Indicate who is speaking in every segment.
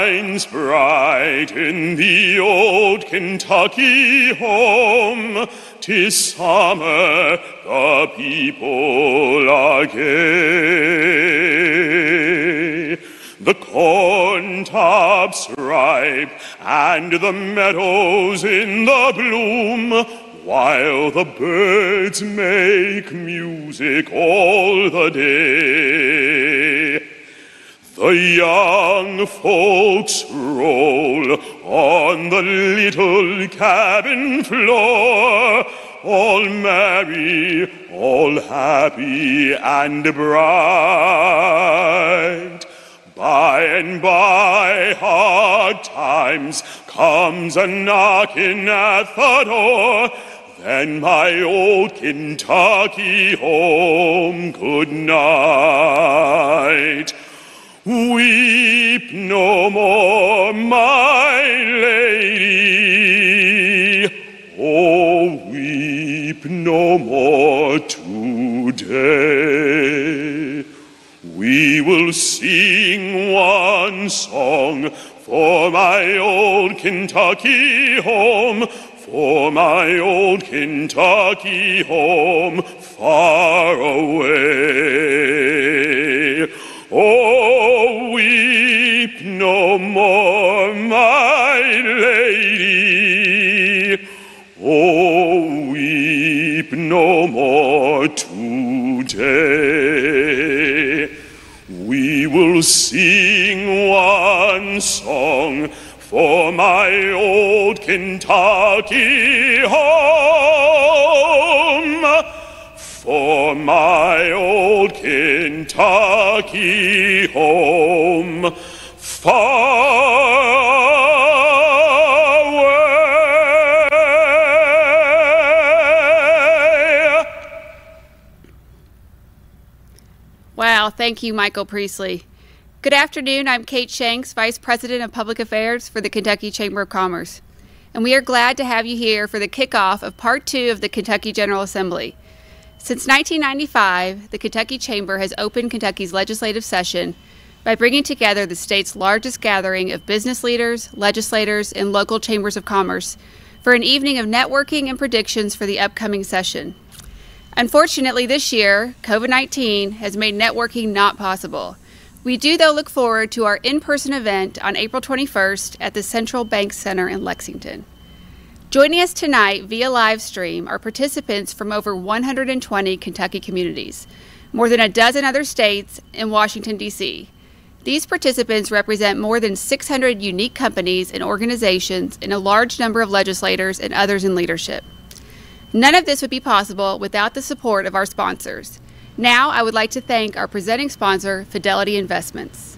Speaker 1: shines bright in the old Kentucky home. 'Tis summer, the people are gay. The corn tops ripe and the meadows in the bloom, while the birds make music all the day. The young folks roll on the little cabin floor, all merry, all happy and bright. By and by, hard times comes a-knocking at the door. Then my old Kentucky home, good night. Weep no more, my lady. Oh, weep no more today. We will sing one song for my old Kentucky home, for my old Kentucky home far away. Oh, weep no more, my lady. Oh, weep no more today. We will sing one song for my old Kentucky home, for my old Kentucky home far away.
Speaker 2: Wow, thank you, Michael Priestley. Good afternoon, I'm Kate Shanks, Vice President of Public Affairs for the Kentucky Chamber of Commerce. And we are glad to have you here for the kickoff of Part 2 of the Kentucky General Assembly. Since 1995, the Kentucky Chamber has opened Kentucky's legislative session by bringing together the state's largest gathering of business leaders, legislators, and local chambers of commerce for an evening of networking and predictions for the upcoming session. Unfortunately, this year, COVID-19 has made networking not possible. We do, though, look forward to our in-person event on April 21st at the Central Bank Center in Lexington. Joining us tonight via live stream are participants from over 120 Kentucky communities, more than a dozen other states, and Washington, D.C. These participants represent more than 600 unique companies and organizations and a large number of legislators and others in leadership. None of this would be possible without the support of our sponsors. Now, I would like to thank our presenting sponsor, Fidelity Investments.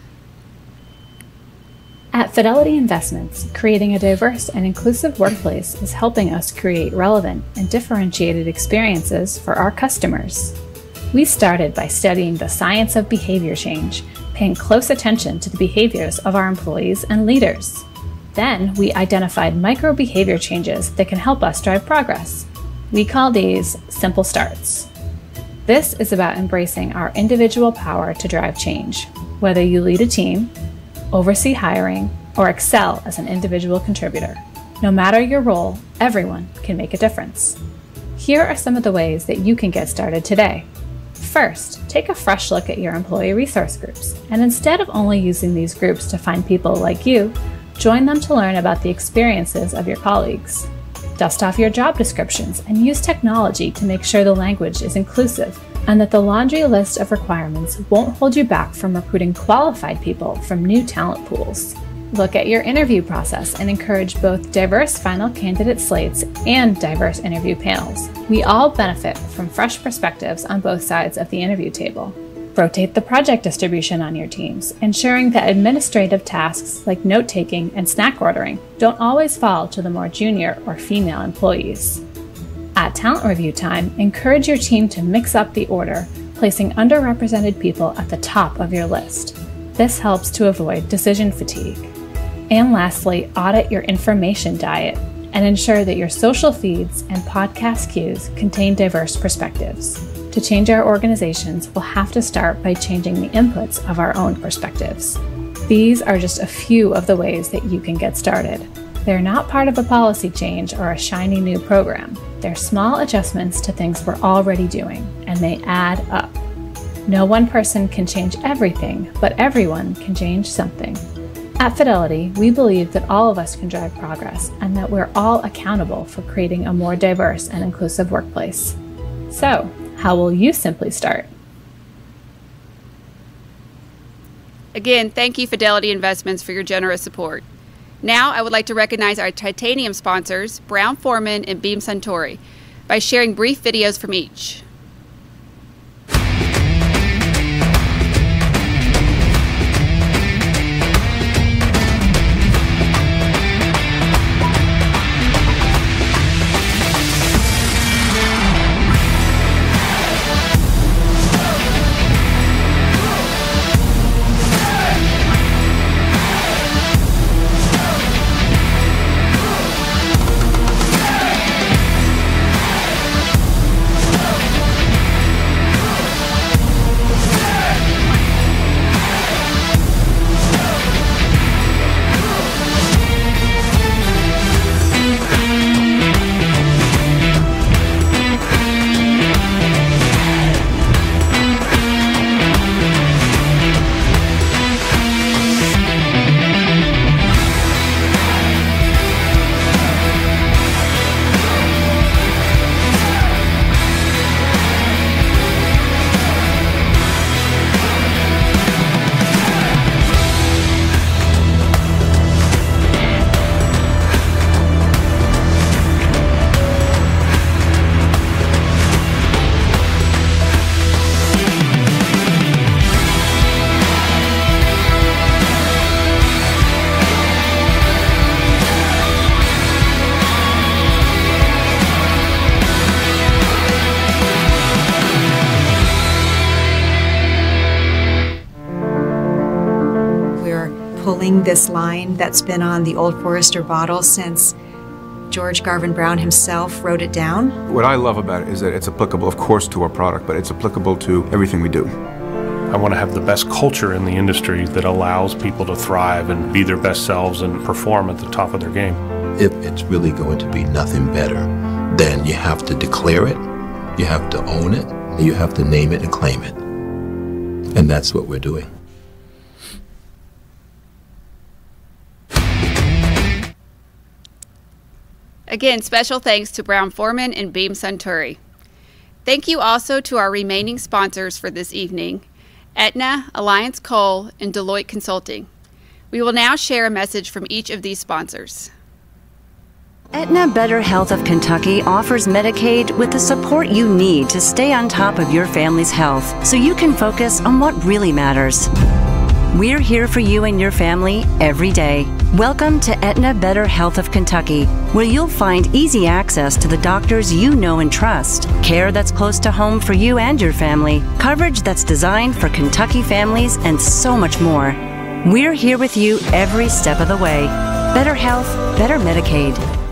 Speaker 3: At Fidelity Investments, creating a diverse and inclusive workplace is helping us create relevant and differentiated experiences for our customers. We started by studying the science of behavior change, paying close attention to the behaviors of our employees and leaders. Then, we identified micro-behavior changes that can help us drive progress. We call these simple starts. This is about embracing our individual power to drive change, whether you lead a team, oversee hiring, or excel as an individual contributor. No matter your role, everyone can make a difference. Here are some of the ways that you can get started today. First, take a fresh look at your employee resource groups, and instead of only using these groups to find people like you, join them to learn about the experiences of your colleagues. Dust off your job descriptions and use technology to make sure the language is inclusive and that the laundry list of requirements won't hold you back from recruiting qualified people from new talent pools. Look at your interview process and encourage both diverse final candidate slates and diverse interview panels. We all benefit from fresh perspectives on both sides of the interview table. Rotate the project distribution on your teams, ensuring that administrative tasks like note-taking and snack ordering don't always fall to the more junior or female employees. At talent review time, encourage your team to mix up the order, placing underrepresented people at the top of your list. This helps to avoid decision fatigue. And lastly, audit your information diet and ensure that your social feeds and podcast cues contain diverse perspectives. To change our organizations, we'll have to start by changing the inputs of our own perspectives. These are just a few of the ways that you can get started. They're not part of a policy change or a shiny new program. They're small adjustments to things we're already doing, and they add up. No one person can change everything, but everyone can change something. At Fidelity, we believe that all of us can drive progress and that we're all accountable for creating a more diverse and inclusive workplace. So, how will you simply start?
Speaker 2: Again, thank you, Fidelity Investments, for your generous support. Now, I would like to recognize our titanium sponsors, Brown-Forman and Beam Suntory, by sharing brief videos from each.
Speaker 4: This line that's been on the Old Forester bottle since George Garvin Brown himself wrote it down.
Speaker 5: What I love about it is that it's applicable, of course, to our product, but it's applicable to everything we do.
Speaker 6: I want to have the best culture in the industry that allows people to thrive and be their best selves and perform at the top of their game.
Speaker 7: If it's really going to be nothing better, then you have to declare it, you have to own it, and you have to name it and claim it. And that's what we're doing.
Speaker 2: Again, special thanks to Brown-Forman and Beam Suntory. Thank you also to our remaining sponsors for this evening, Aetna, Alliance Coal, and Deloitte Consulting. We will now share a message from each of these sponsors.
Speaker 8: Aetna Better Health of Kentucky offers Medicaid with the support you need to stay on top of your family's health so you can focus on what really matters. We're here for you and your family every day. Welcome to Aetna Better Health of Kentucky, where you'll find easy access to the doctors you know and trust, care that's close to home for you and your family, coverage that's designed for Kentucky families, and so much more. We're here with you every step of the way. Better health, better Medicaid.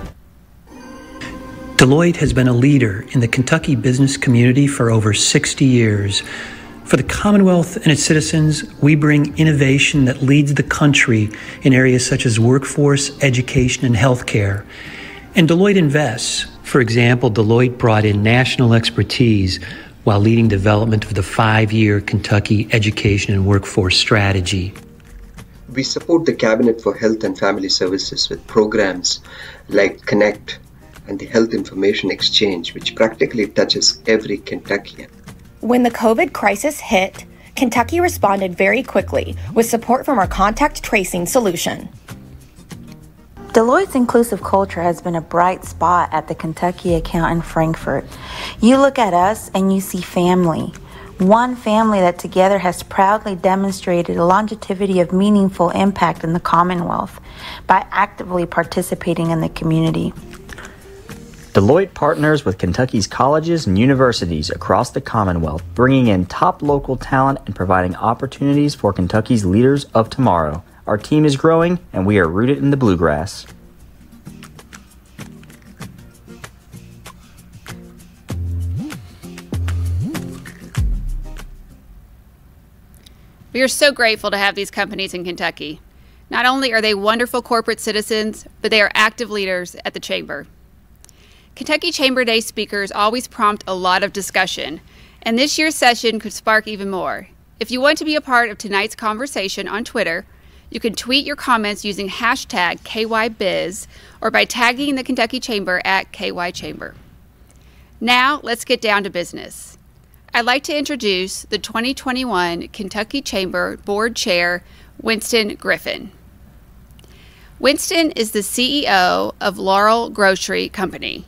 Speaker 9: Deloitte has been a leader in the Kentucky business community for over 60 years. For the Commonwealth and its citizens, we bring innovation that leads the country in areas such as workforce, education, and healthcare. And Deloitte invests. For example, Deloitte brought in national expertise while leading development of the 5-year Kentucky Education and Workforce Strategy.
Speaker 10: We support the Cabinet for Health and Family Services with programs like Connect and the Health Information Exchange, which practically touches every Kentuckian.
Speaker 11: When the COVID crisis hit, Kentucky responded very quickly with support from our contact tracing solution.
Speaker 12: Deloitte's inclusive culture has been a bright spot at the Kentucky account in Frankfort. You look at us and you see family. One family that together has proudly demonstrated a longevity of meaningful impact in the Commonwealth by actively participating in the community.
Speaker 13: Deloitte partners with Kentucky's colleges and universities across the Commonwealth, bringing in top local talent and providing opportunities for Kentucky's leaders of tomorrow. Our team is growing, and we are rooted in the bluegrass.
Speaker 2: We are so grateful to have these companies in Kentucky. Not only are they wonderful corporate citizens, but they are active leaders at the Chamber. Kentucky Chamber Day speakers always prompt a lot of discussion, and this year's session could spark even more. If you want to be a part of tonight's conversation on Twitter, you can tweet your comments using hashtag KYBiz or by tagging the Kentucky Chamber at KYChamber. Now, let's get down to business. I'd like to introduce the 2021 Kentucky Chamber Board Chair, Winston Griffin. Winston is the CEO of Laurel Grocery Company.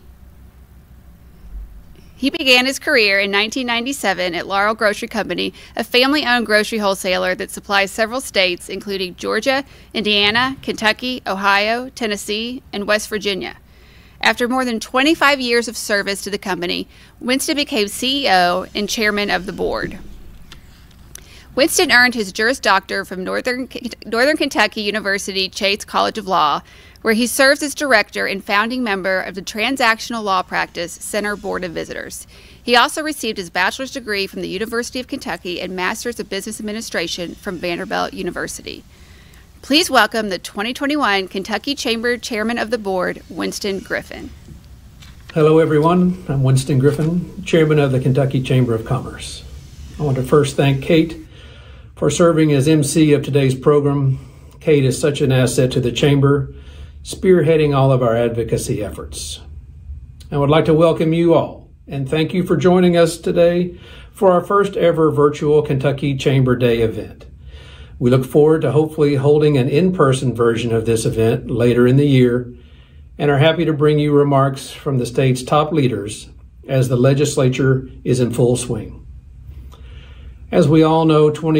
Speaker 2: He began his career in 1997 at Laurel Grocery Company, a family-owned grocery wholesaler that supplies several states, including Georgia, Indiana, Kentucky, Ohio, Tennessee, and West Virginia. After more than 25 years of service to the company, Winston became CEO and chairman of the board. Winston earned his Juris Doctor from Northern Kentucky University Chase College of Law, where he serves as director and founding member of the Transactional Law Practice Center Board of Visitors. He also received his bachelor's degree from the University of Kentucky and master's of business administration from Vanderbilt University. Please welcome the 2021 Kentucky Chamber Chairman of the Board, Winston Griffin.
Speaker 14: Hello, everyone. I'm Winston Griffin, Chairman of the Kentucky Chamber of Commerce. I want to first thank Kate for serving as MC of today's program. Kate is such an asset to the Chamber, spearheading all of our advocacy efforts. I would like to welcome you all and thank you for joining us today for our first ever virtual Kentucky Chamber Day event. We look forward to hopefully holding an in-person version of this event later in the year and are happy to bring you remarks from the state's top leaders as the legislature is in full swing. As we all know, 2020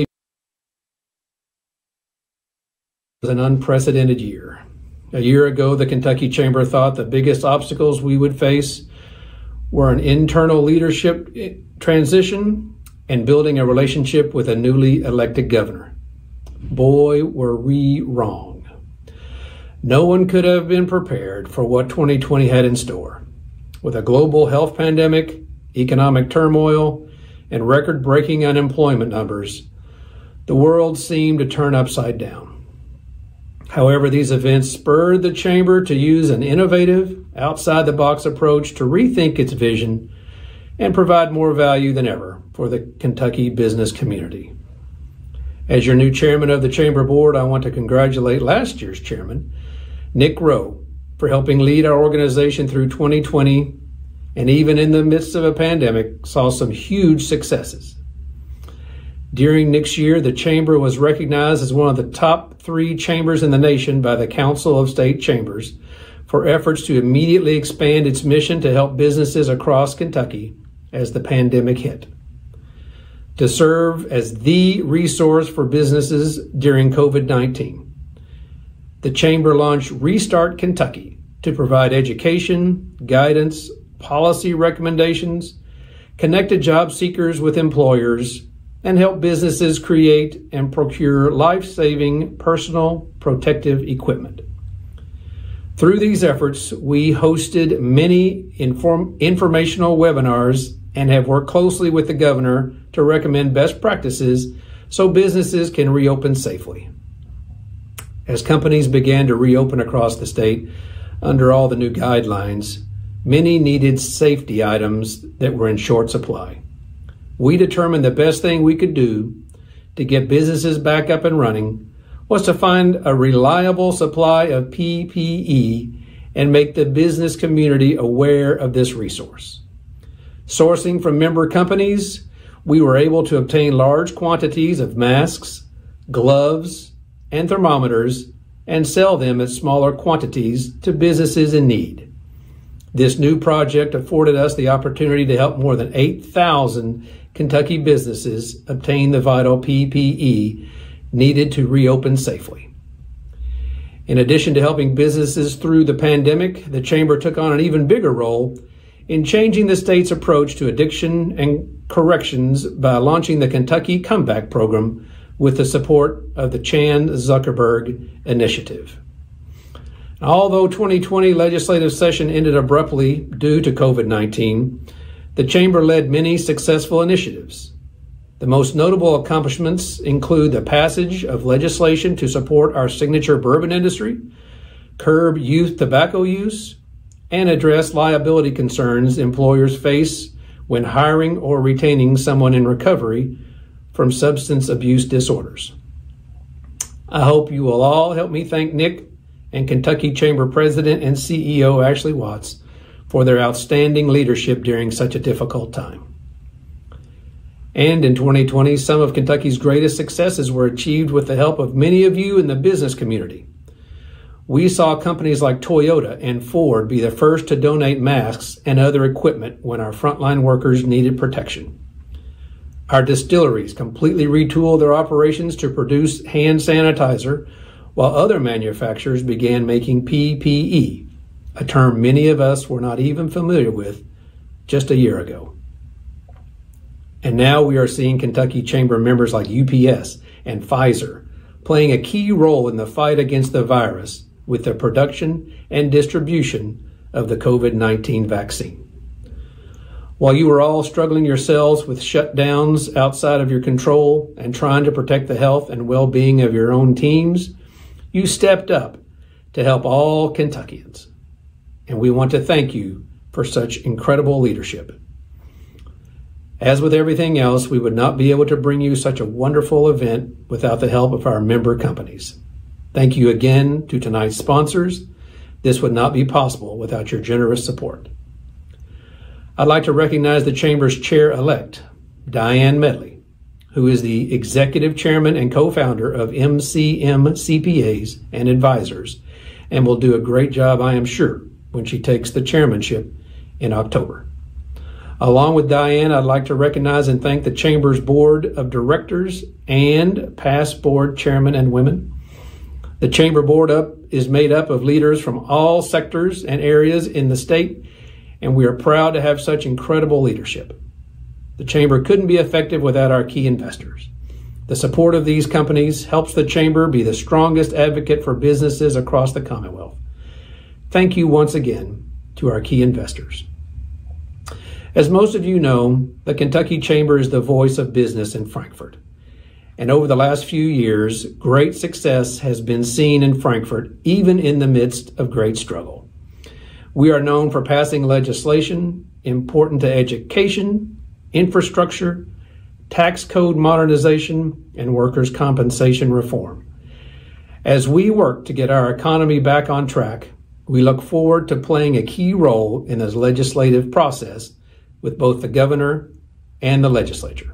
Speaker 14: was an unprecedented year. A year ago, the Kentucky Chamber thought the biggest obstacles we would face were an internal leadership transition and building a relationship with a newly elected governor. Boy, were we wrong. No one could have been prepared for what 2020 had in store. With a global health pandemic, economic turmoil, and record-breaking unemployment numbers, the world seemed to turn upside down. However, these events spurred the Chamber to use an innovative, outside-the-box approach to rethink its vision and provide more value than ever for the Kentucky business community. As your new chairman of the Chamber Board, I want to congratulate last year's chairman, Nick Rowe, for helping lead our organization through 2020 and even in the midst of a pandemic, saw some huge successes. During Nick's year, the Chamber was recognized as one of the top 3 chambers in the nation by the Council of State Chambers for efforts to immediately expand its mission to help businesses across Kentucky as the pandemic hit. To serve as the resource for businesses during COVID-19, the Chamber launched Restart Kentucky to provide education, guidance, policy recommendations, connected job seekers with employers, and help businesses create and procure life-saving personal protective equipment. Through these efforts, we hosted many informational webinars and have worked closely with the governor to recommend best practices so businesses can reopen safely. As companies began to reopen across the state under all the new guidelines, many needed safety items that were in short supply. We determined the best thing we could do to get businesses back up and running was to find a reliable supply of PPE and make the business community aware of this resource. Sourcing from member companies, we were able to obtain large quantities of masks, gloves, and thermometers and sell them at smaller quantities to businesses in need. This new project afforded us the opportunity to help more than 8,000 Kentucky businesses obtain the vital PPE needed to reopen safely. In addition to helping businesses through the pandemic, the Chamber took on an even bigger role in changing the state's approach to addiction and corrections by launching the Kentucky Comeback Program with the support of the Chan Zuckerberg Initiative. Although 2020 legislative session ended abruptly due to COVID-19, the Chamber led many successful initiatives. The most notable accomplishments include the passage of legislation to support our signature bourbon industry, curb youth tobacco use, and address liability concerns employers face when hiring or retaining someone in recovery from substance abuse disorders. I hope you will all help me thank Nick and Kentucky Chamber President and CEO Ashley Watts for their outstanding leadership during such a difficult time. And in 2020, some of Kentucky's greatest successes were achieved with the help of many of you in the business community. We saw companies like Toyota and Ford be the first to donate masks and other equipment when our frontline workers needed protection. Our distilleries completely retooled their operations to produce hand sanitizer, while other manufacturers began making PPE, a term many of us were not even familiar with just a year ago. And now we are seeing Kentucky Chamber members like UPS and Pfizer playing a key role in the fight against the virus with the production and distribution of the COVID-19 vaccine. While you are all struggling yourselves with shutdowns outside of your control and trying to protect the health and well-being of your own teams, you stepped up to help all Kentuckians. And we want to thank you for such incredible leadership. As with everything else, we would not be able to bring you such a wonderful event without the help of our member companies. Thank you again to tonight's sponsors. This would not be possible without your generous support. I'd like to recognize the Chamber's Chair-elect, Diane Medley, who is the Executive Chairman and co-founder of MCM CPAs and Advisors, and will do a great job, I am sure, when she takes the chairmanship in October. Along with Diane, I'd like to recognize and thank the Chamber's Board of Directors and past board chairmen and women. The Chamber Board is made up of leaders from all sectors and areas in the state, and we are proud to have such incredible leadership. The Chamber couldn't be effective without our key investors. The support of these companies helps the Chamber be the strongest advocate for businesses across the Commonwealth. Thank you once again to our key investors. As most of you know, the Kentucky Chamber is the voice of business in Frankfort. And over the last few years, great success has been seen in Frankfort, even in the midst of great struggle. We are known for passing legislation important to education, infrastructure, tax code modernization, and workers' compensation reform. As we work to get our economy back on track, we look forward to playing a key role in this legislative process with both the governor and the legislature.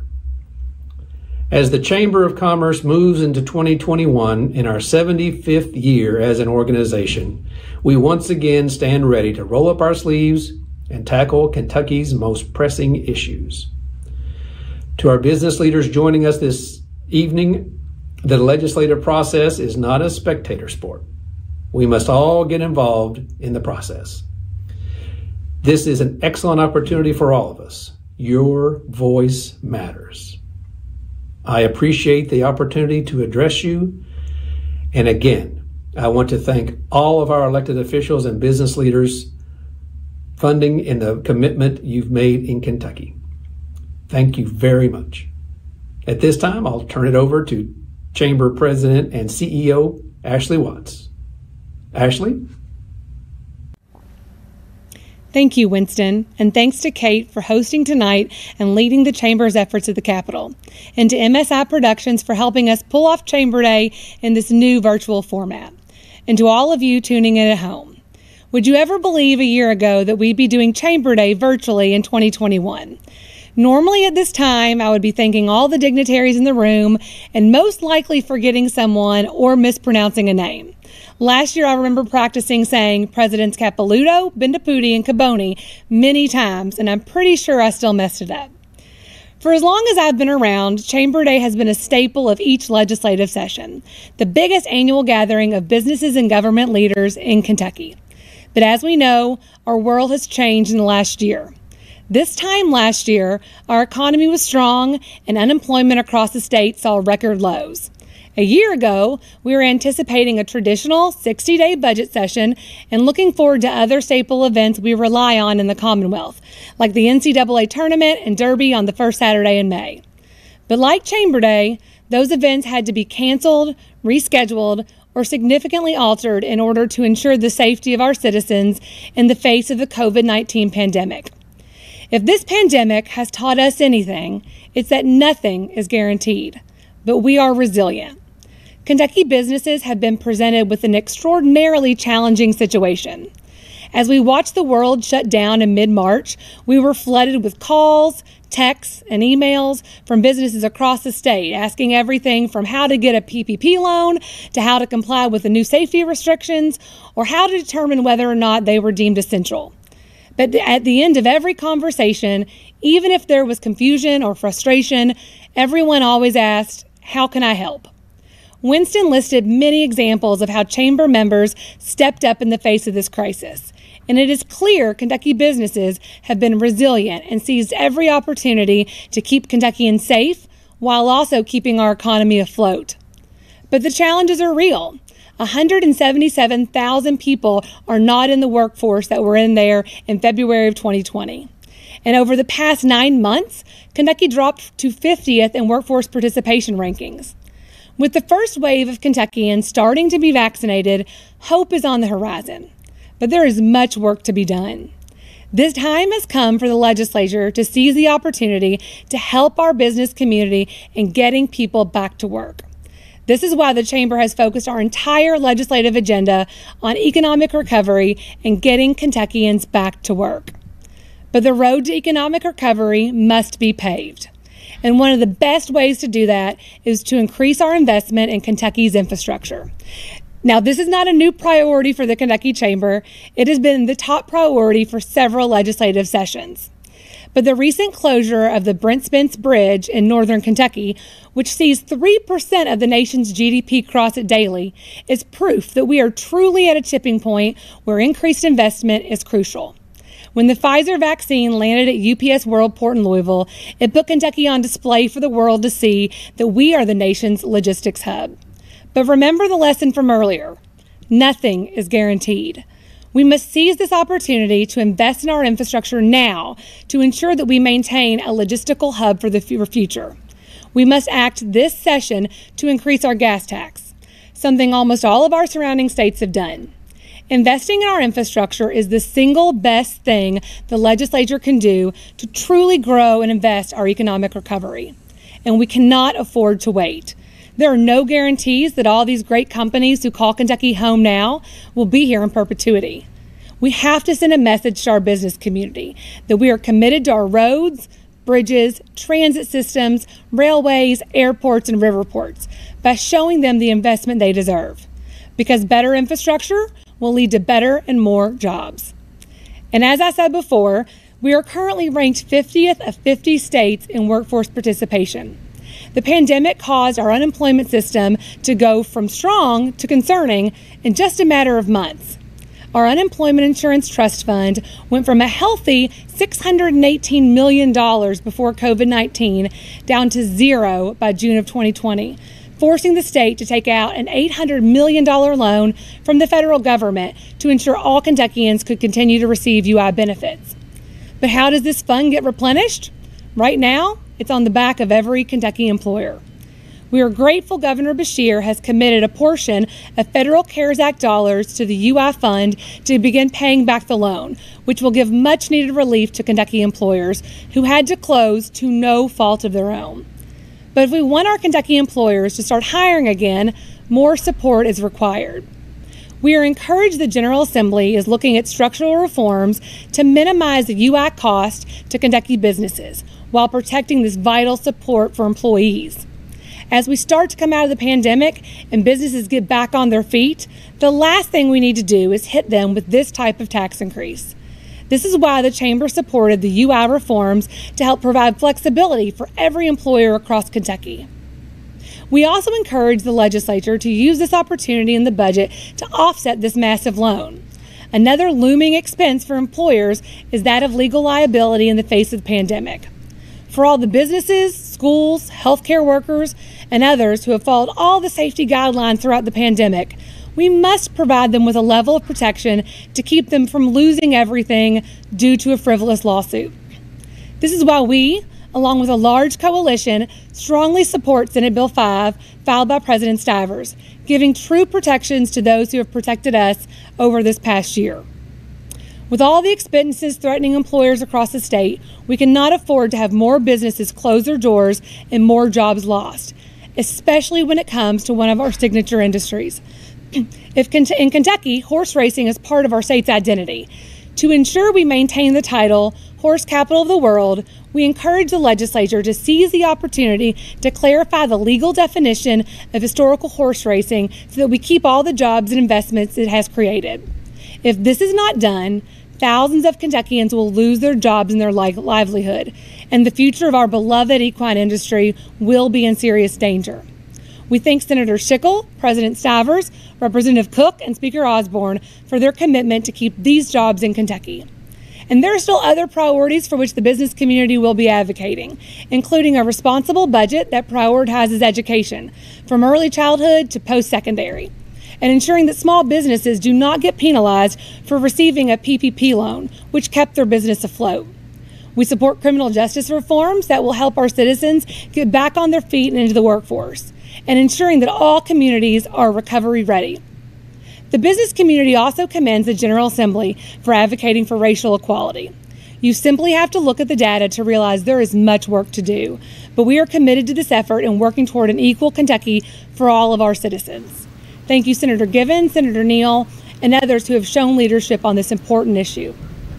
Speaker 14: As the Chamber of Commerce moves into 2021 in our 75th year as an organization, we once again stand ready to roll up our sleeves and tackle Kentucky's most pressing issues. To our business leaders joining us this evening, the legislative process is not a spectator sport. We must all get involved in the process. This is an excellent opportunity for all of us. Your voice matters. I appreciate the opportunity to address you. And again, I want to thank all of our elected officials and business leaders funding and the commitment you've made in Kentucky. Thank you very much. At this time, I'll turn it over to Chamber President and CEO Ashley Watts. Ashley?
Speaker 15: Thank you, Winston, and thanks to Kate for hosting tonight and leading the Chamber's efforts at the Capitol, and to MSI Productions for helping us pull off Chamber Day in this new virtual format, and to all of you tuning in at home. Would you ever believe a year ago that we'd be doing Chamber Day virtually in 2021? Normally at this time, I would be thanking all the dignitaries in the room and most likely forgetting someone or mispronouncing a name. Last year, I remember practicing saying Presidents Capilouto, Bendapudi, and Caboni many times, and I'm pretty sure I still messed it up. For as long as I've been around, Chamber Day has been a staple of each legislative session, the biggest annual gathering of businesses and government leaders in Kentucky. But as we know, our world has changed in the last year. This time last year, our economy was strong and unemployment across the state saw record lows. A year ago, we were anticipating a traditional 60-day budget session and looking forward to other staple events we rely on in the Commonwealth, like the NCAA tournament and Derby on the first Saturday in May. But like Chamber Day, those events had to be canceled, rescheduled, or significantly altered in order to ensure the safety of our citizens in the face of the COVID-19 pandemic. If this pandemic has taught us anything, it's that nothing is guaranteed, but we are resilient. Kentucky businesses have been presented with an extraordinarily challenging situation. As we watched the world shut down in mid-March, we were flooded with calls, texts, and emails from businesses across the state asking everything from how to get a PPP loan to how to comply with the new safety restrictions or how to determine whether or not they were deemed essential. But at the end of every conversation, even if there was confusion or frustration, everyone always asked, "How can I help?" Winston listed many examples of how Chamber members stepped up in the face of this crisis. And it is clear Kentucky businesses have been resilient and seized every opportunity to keep Kentuckians safe while also keeping our economy afloat. But the challenges are real. 177,000 people are not in the workforce that were in there in February of 2020. And over the past 9 months, Kentucky dropped to 50th in workforce participation rankings. With the first wave of Kentuckians starting to be vaccinated, hope is on the horizon. But there is much work to be done. This time has come for the legislature to seize the opportunity to help our business community in getting people back to work. This is why the Chamber has focused our entire legislative agenda on economic recovery and getting Kentuckians back to work. But the road to economic recovery must be paved. And one of the best ways to do that is to increase our investment in Kentucky's infrastructure. Now, this is not a new priority for the Kentucky Chamber. It has been the top priority for several legislative sessions. But the recent closure of the Brent Spence Bridge in northern Kentucky, which sees 3% of the nation's GDP cross it daily, is proof that we are truly at a tipping point where increased investment is crucial. When the Pfizer vaccine landed at UPS Worldport in Louisville, it put Kentucky on display for the world to see that we are the nation's logistics hub. But remember the lesson from earlier. Nothing is guaranteed. We must seize this opportunity to invest in our infrastructure now to ensure that we maintain a logistical hub for the future. We must act this session to increase our gas tax, something almost all of our surrounding states have done. Investing in our infrastructure is the single best thing the legislature can do to truly grow and invest our economic recovery. And we cannot afford to wait. There are no guarantees that all these great companies who call Kentucky home now will be here in perpetuity. We have to send a message to our business community that we are committed to our roads, bridges, transit systems, railways, airports, and riverports by showing them the investment they deserve. Because better infrastructure will lead to better and more jobs. And as I said before, we are currently ranked 50th of 50 states in workforce participation. The pandemic caused our unemployment system to go from strong to concerning in just a matter of months. Our Unemployment Insurance Trust Fund went from a healthy $618 million before COVID-19 down to zero by June of 2020, forcing the state to take out an $800 million loan from the federal government to ensure all Kentuckians could continue to receive UI benefits. But how does this fund get replenished? Right now, it's on the back of every Kentucky employer. We are grateful Governor Beshear has committed a portion of Federal CARES Act dollars to the UI fund to begin paying back the loan, which will give much needed relief to Kentucky employers who had to close to no fault of their own. But if we want our Kentucky employers to start hiring again, more support is required. We are encouraged the General Assembly is looking at structural reforms to minimize the UI cost to Kentucky businesses while protecting this vital support for employees. As we start to come out of the pandemic and businesses get back on their feet, the last thing we need to do is hit them with this type of tax increase. This is why the Chamber supported the UI reforms to help provide flexibility for every employer across Kentucky. We also encourage the legislature to use this opportunity in the budget to offset this massive loan. Another looming expense for employers is that of legal liability in the face of the pandemic. For all the businesses, schools, healthcare workers, and others who have followed all the safety guidelines throughout the pandemic, we must provide them with a level of protection to keep them from losing everything due to a frivolous lawsuit. This is why we, along with a large coalition, strongly support Senate Bill 5, filed by President Stivers, giving true protections to those who have protected us over this past year. With all the expenses threatening employers across the state, we cannot afford to have more businesses close their doors and more jobs lost, especially when it comes to one of our signature industries. In Kentucky, horse racing is part of our state's identity. To ensure we maintain the title, Horse Capital of the World, we encourage the legislature to seize the opportunity to clarify the legal definition of historical horse racing so that we keep all the jobs and investments it has created. If this is not done, thousands of Kentuckians will lose their jobs and their livelihood, and the future of our beloved equine industry will be in serious danger. We thank Senator Schickel, President Stivers, Representative Cook, and Speaker Osborne for their commitment to keep these jobs in Kentucky. And there are still other priorities for which the business community will be advocating, including a responsible budget that prioritizes education, from early childhood to post-secondary, and ensuring that small businesses do not get penalized for receiving a PPP loan, which kept their business afloat. We support criminal justice reforms that will help our citizens get back on their feet and into the workforce, and ensuring that all communities are recovery ready. The business community also commends the General Assembly for advocating for racial equality. You simply have to look at the data to realize there is much work to do, but we are committed to this effort and working toward an equal Kentucky for all of our citizens. Thank you, Senator Givens, Senator Neal, and others who have shown leadership on this important issue.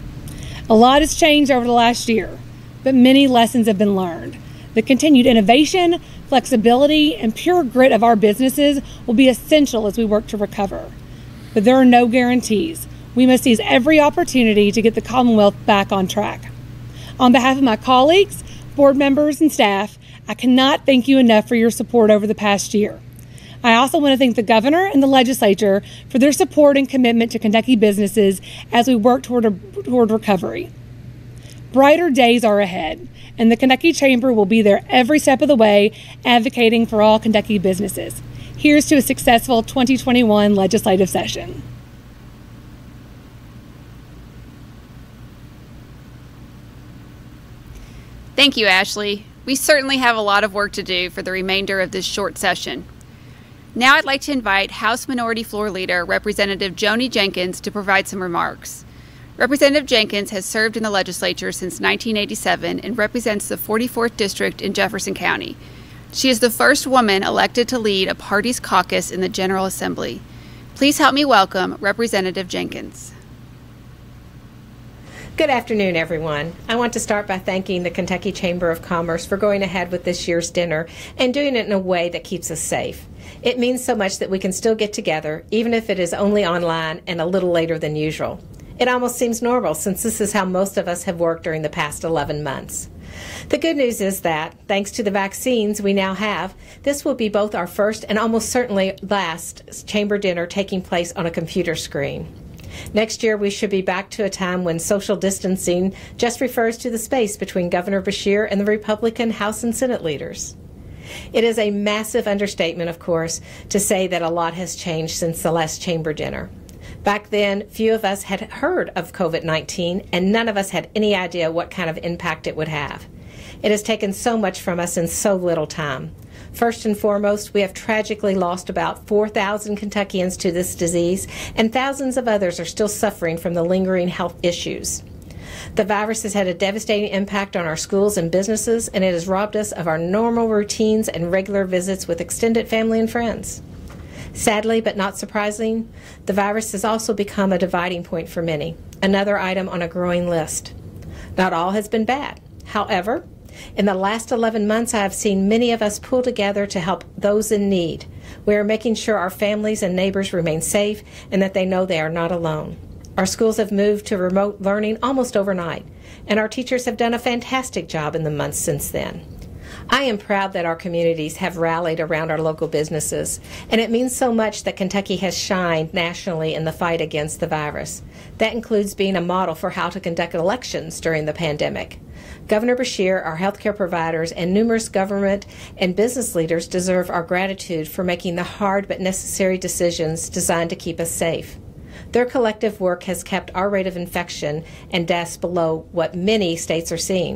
Speaker 15: A lot has changed over the last year, but many lessons have been learned. The continued innovation, flexibility, and pure grit of our businesses will be essential as we work to recover. But there are no guarantees. We must seize every opportunity to get the Commonwealth back on track. On behalf of my colleagues, board members, and staff, I cannot thank you enough for your support over the past year. I also want to thank the governor and the legislature for their support and commitment to Kentucky businesses as we work toward recovery. Brighter days are ahead, and the Kentucky Chamber will be there every step of the way, advocating for all Kentucky businesses. Here's to a successful 2021 legislative session.
Speaker 2: Thank you, Ashley. We certainly have a lot of work to do for the remainder of this short session. Now I'd like to invite House Minority Floor Leader Representative Joni Jenkins to provide some remarks. Representative Jenkins has served in the legislature since 1987 and represents the 44th District in Jefferson County. She is the first woman elected to lead a party's caucus in the General Assembly. Please help me welcome Representative Jenkins.
Speaker 16: Good afternoon, everyone. I want to start by thanking the Kentucky Chamber of Commerce for going ahead with this year's dinner and doing it in a way that keeps us safe. It means so much that we can still get together, even if it is only online and a little later than usual. It almost seems normal, since this is how most of us have worked during the past 11 months. The good news is that, thanks to the vaccines we now have, this will be both our first and almost certainly last chamber dinner taking place on a computer screen. Next year, we should be back to a time when social distancing just refers to the space between Governor Beshear and the Republican House and Senate leaders. It is a massive understatement, of course, to say that a lot has changed since the last chamber dinner. Back then, few of us had heard of COVID-19, and none of us had any idea what kind of impact it would have. It has taken so much from us in so little time. First and foremost, we have tragically lost about 4,000 Kentuckians to this disease, and thousands of others are still suffering from the lingering health issues. The virus has had a devastating impact on our schools and businesses, and it has robbed us of our normal routines and regular visits with extended family and friends. Sadly, but not surprising, the virus has also become a dividing point for many, another item on a growing list. Not all has been bad. However, in the last 11 months, I have seen many of us pull together to help those in need. We are making sure our families and neighbors remain safe and that they know they are not alone. Our schools have moved to remote learning almost overnight, and our teachers have done a fantastic job in the months since then. I am proud that our communities have rallied around our local businesses, and it means so much that Kentucky has shined nationally in the fight against the virus. That includes being a model for how to conduct elections during the pandemic. Governor Beshear, our healthcare providers, and numerous government and business leaders deserve our gratitude for making the hard but necessary decisions designed to keep us safe. Their collective work has kept our rate of infection and deaths below what many states are seeing.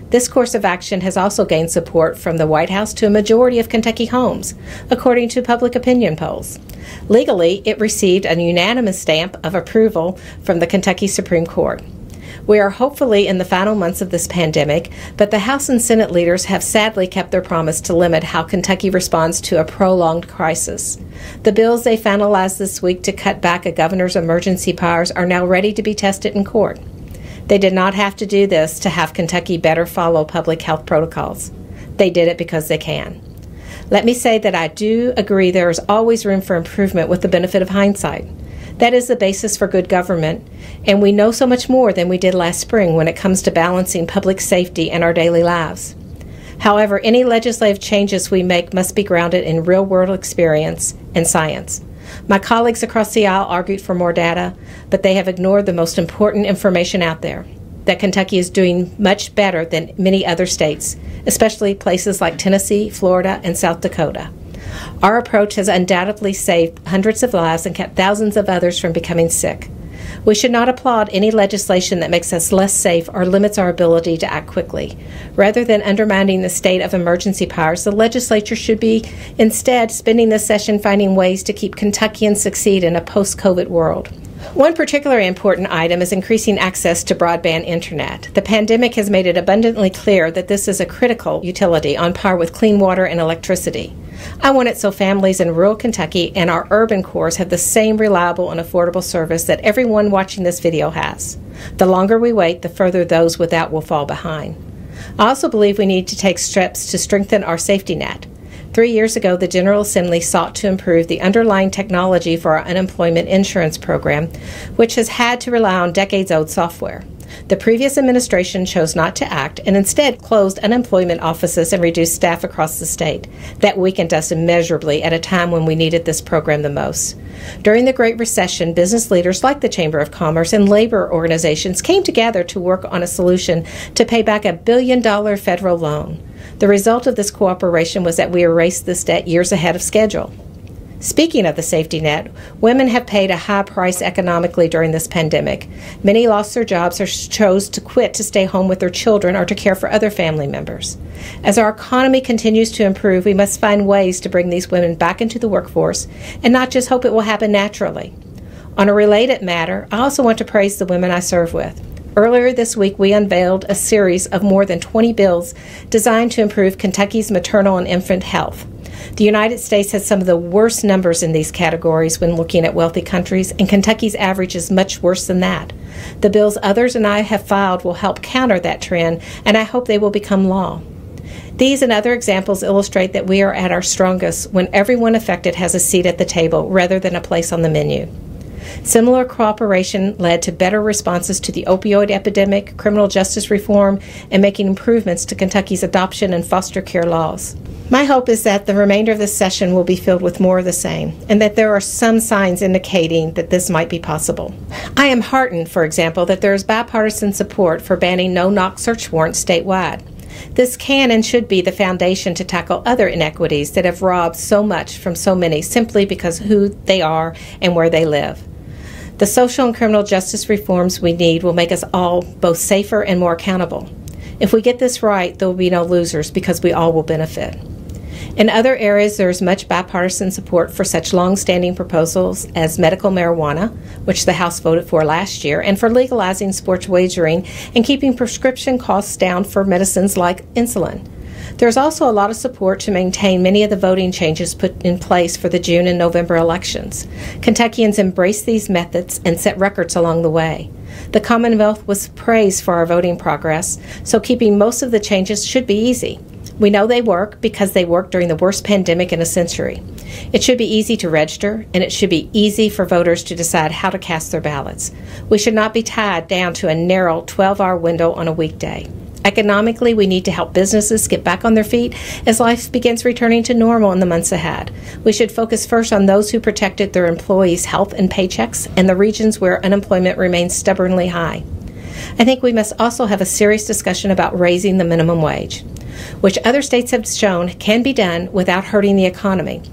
Speaker 16: This course of action has also gained support from the White House to a majority of Kentucky homes, according to public opinion polls. Legally, it received a unanimous stamp of approval from the Kentucky Supreme Court. We are hopefully in the final months of this pandemic, but the House and Senate leaders have sadly kept their promise to limit how Kentucky responds to a prolonged crisis. The bills they finalized this week to cut back a governor's emergency powers are now ready to be tested in court. They did not have to do this to have Kentucky better follow public health protocols. They did it because they can. Let me say that I do agree there is always room for improvement with the benefit of hindsight. That is the basis for good government, and we know so much more than we did last spring when it comes to balancing public safety and our daily lives. However, any legislative changes we make must be grounded in real-world experience and science. My colleagues across the aisle argued for more data, but they have ignored the most important information out there, that Kentucky is doing much better than many other states, especially places like Tennessee, Florida, and South Dakota. Our approach has undoubtedly saved hundreds of lives and kept thousands of others from becoming sick. We should not applaud any legislation that makes us less safe or limits our ability to act quickly. Rather than undermining the state of emergency powers, the legislature should be instead spending this session finding ways to keep Kentuckians succeed in a post-COVID world. One particularly important item is increasing access to broadband internet. The pandemic has made it abundantly clear that this is a critical utility on par with clean water and electricity. I want it so families in rural Kentucky and our urban cores have the same reliable and affordable service that everyone watching this video has. The longer we wait, the further those without will fall behind. I also believe we need to take steps to strengthen our safety net. 3 years ago, the General Assembly sought to improve the underlying technology for our unemployment insurance program, which has had to rely on decades-old software. The previous administration chose not to act and instead closed unemployment offices and reduced staff across the state. That weakened us immeasurably at a time when we needed this program the most. During the Great Recession, business leaders like the Chamber of Commerce and labor organizations came together to work on a solution to pay back $1 billion federal loan. The result of this cooperation was that we erased this debt years ahead of schedule. Speaking of the safety net, women have paid a high price economically during this pandemic. Many lost their jobs or chose to quit to stay home with their children or to care for other family members. As our economy continues to improve, we must find ways to bring these women back into the workforce and not just hope it will happen naturally. On a related matter, I also want to praise the women I serve with. Earlier this week, we unveiled a series of more than 20 bills designed to improve Kentucky's maternal and infant health. The United States has some of the worst numbers in these categories when looking at wealthy countries, and Kentucky's average is much worse than that. The bills others and I have filed will help counter that trend, and I hope they will become law. These and other examples illustrate that we are at our strongest when everyone affected has a seat at the table rather than a place on the menu. Similar cooperation led to better responses to the opioid epidemic, criminal justice reform, and making improvements to Kentucky's adoption and foster care laws. My hope is that the remainder of this session will be filled with more of the same, and that there are some signs indicating that this might be possible. I am heartened, for example, that there is bipartisan support for banning no-knock search warrants statewide. This can and should be the foundation to tackle other inequities that have robbed so much from so many simply because of who they are and where they live. The social and criminal justice reforms we need will make us all both safer and more accountable. If we get this right, there will be no losers because we all will benefit. In other areas, there is much bipartisan support for such long-standing proposals as medical marijuana, which the House voted for last year, and for legalizing sports wagering and keeping prescription costs down for medicines like insulin. There is also a lot of support to maintain many of the voting changes put in place for the June and November elections. Kentuckians embraced these methods and set records along the way. The Commonwealth was praised for our voting progress, so keeping most of the changes should be easy. We know they work because they worked during the worst pandemic in a century. It should be easy to register, and it should be easy for voters to decide how to cast their ballots. We should not be tied down to a narrow 12-hour window on a weekday. Economically, we need to help businesses get back on their feet as life begins returning to normal in the months ahead. We should focus first on those who protected their employees' health and paychecks and the regions where unemployment remains stubbornly high. I think we must also have a serious discussion about raising the minimum wage, which other states have shown can be done without hurting the economy.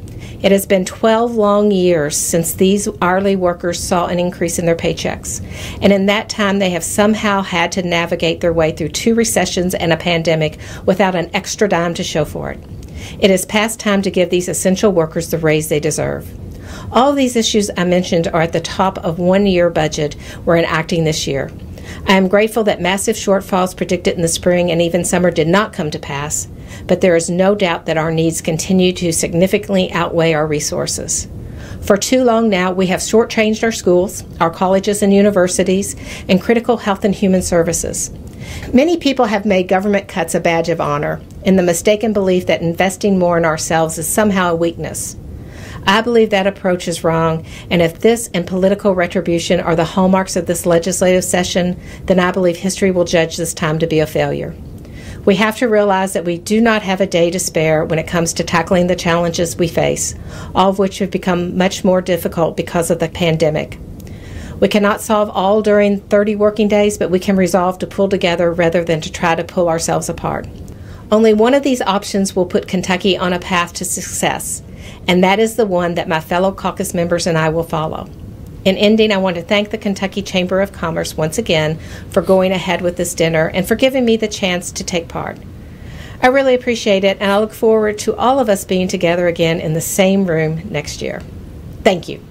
Speaker 16: It has been 12 long years since these hourly workers saw an increase in their paychecks, and in that time they have somehow had to navigate their way through 2 recessions and a pandemic without an extra dime to show for it. It is past time to give these essential workers the raise they deserve. All of these issues I mentioned are at the top of one-year budget we're enacting this year. I am grateful that massive shortfalls predicted in the spring and even summer did not come to pass, but there is no doubt that our needs continue to significantly outweigh our resources. For too long now, we have shortchanged our schools, our colleges and universities, and critical health and human services. Many people have made government cuts a badge of honor in the mistaken belief that investing more in ourselves is somehow a weakness. I believe that approach is wrong, and if this and political retribution are the hallmarks of this legislative session, then I believe history will judge this time to be a failure. We have to realize that we do not have a day to spare when it comes to tackling the challenges we face, all of which have become much more difficult because of the pandemic. We cannot solve all during 30 working days, but we can resolve to pull together rather than to try to pull ourselves apart. Only one of these options will put Kentucky on a path to success, and that is the one that my fellow caucus members and I will follow. In ending, I want to thank the Kentucky Chamber of Commerce once again for going ahead with this dinner and for giving me the chance to take part. I really appreciate it, and I look forward to all of us being together again in the same room next year. Thank you.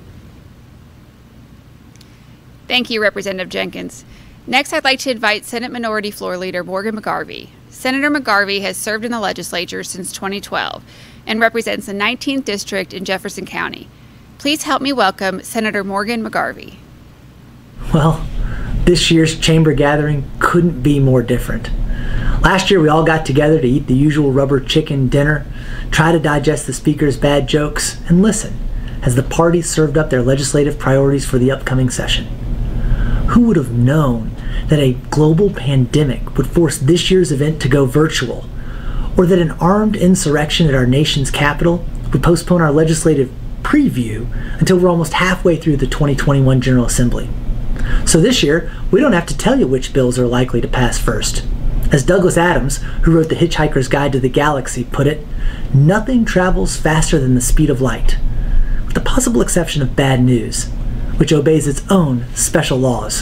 Speaker 2: Thank you, Representative Jenkins. Next, I'd like to invite Senate Minority Floor Leader Morgan McGarvey. Senator McGarvey has served in the legislature since 2012 and represents the 19th District in Jefferson County. Please help me welcome Senator Morgan McGarvey.
Speaker 17: Well, this year's chamber gathering couldn't be more different. Last year we all got together to eat the usual rubber chicken dinner, try to digest the speaker's bad jokes, and listen as the parties served up their legislative priorities for the upcoming session. Who would have known that a global pandemic would force this year's event to go virtual, or that an armed insurrection at our nation's capital would postpone our legislative preview until we're almost halfway through the 2021 General Assembly. So this year, we don't have to tell you which bills are likely to pass first. As Douglas Adams, who wrote The Hitchhiker's Guide to the Galaxy, put it, nothing travels faster than the speed of light, with the possible exception of bad news, which obeys its own special laws.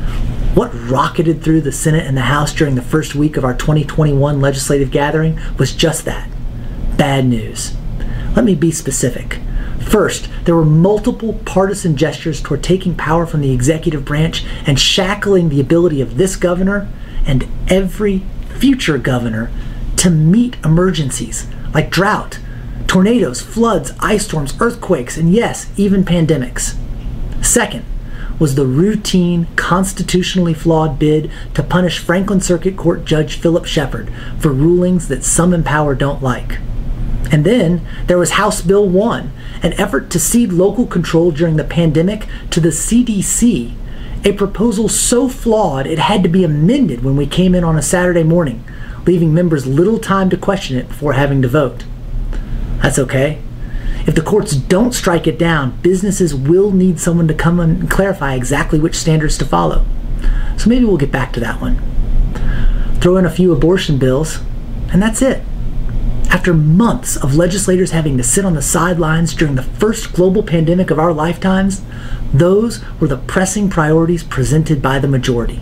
Speaker 17: What rocketed through the Senate and the House during the first week of our 2021 legislative gathering was just that, bad news. Let me be specific. First, there were multiple partisan gestures toward taking power from the executive branch and shackling the ability of this governor and every future governor to meet emergencies like drought, tornadoes, floods, ice storms, earthquakes, and yes, even pandemics. Second was the routine, constitutionally flawed bid to punish Franklin Circuit Court Judge Philip Shepard for rulings that some in power don't like. And then there was House Bill 1, an effort to cede local control during the pandemic to the CDC, a proposal so flawed it had to be amended when we came in on a Saturday morning, leaving members little time to question it before having to vote. That's okay. If the courts don't strike it down, businesses will need someone to come and clarify exactly which standards to follow. So maybe we'll get back to that one. Throw in a few abortion bills, and that's it. After months of legislators having to sit on the sidelines during the first global pandemic of our lifetimes, those were the pressing priorities presented by the majority.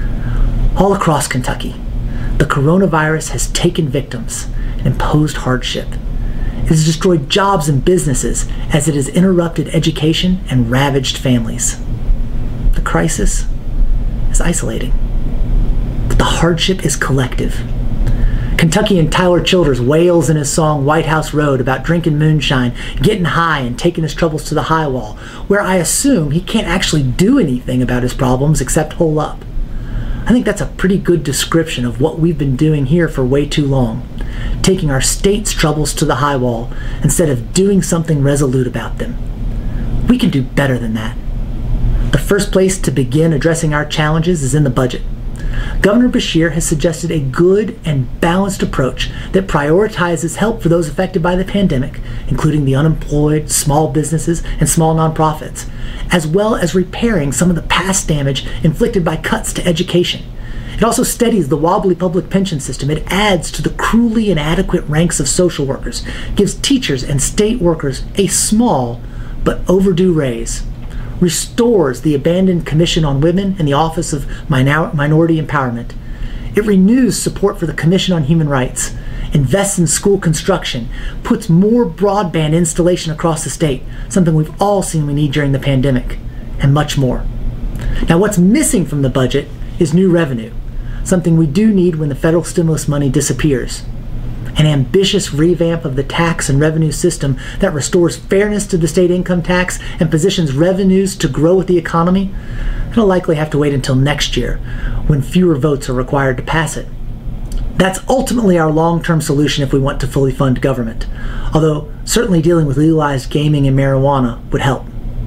Speaker 17: All across Kentucky, the coronavirus has taken victims and imposed hardship. It has destroyed jobs and businesses as it has interrupted education and ravaged families. The crisis is isolating, but the hardship is collective. Kentuckian Tyler Childers wails in his song White House Road about drinking moonshine, getting high, and taking his troubles to the high wall, where I assume he can't actually do anything about his problems except hole up. I think that's a pretty good description of what we've been doing here for way too long, taking our state's troubles to the high wall instead of doing something resolute about them. We can do better than that. The first place to begin addressing our challenges is in the budget. Governor Beshear has suggested a good and balanced approach that prioritizes help for those affected by the pandemic, including the unemployed, small businesses, and small nonprofits, as well as repairing some of the past damage inflicted by cuts to education, It also steadies the wobbly public pension system. It adds to the cruelly inadequate ranks of social workers, gives teachers and state workers a small but overdue raise, restores the abandoned Commission on Women and the Office of Minority Empowerment. It renews support for the Commission on Human Rights, invests in school construction, puts more broadband installation across the state, something we've all seen we need during the pandemic, and much more. Now, what's missing from the budget is new revenue, something we do need when the federal stimulus money disappears. An ambitious revamp of the tax and revenue system that restores fairness to the state income tax and positions revenues to grow with the economy, it'll likely have to wait until next year when fewer votes are required to pass it. That's ultimately our long-term solution if we want to fully fund government, although certainly dealing with legalized gaming and marijuana would help.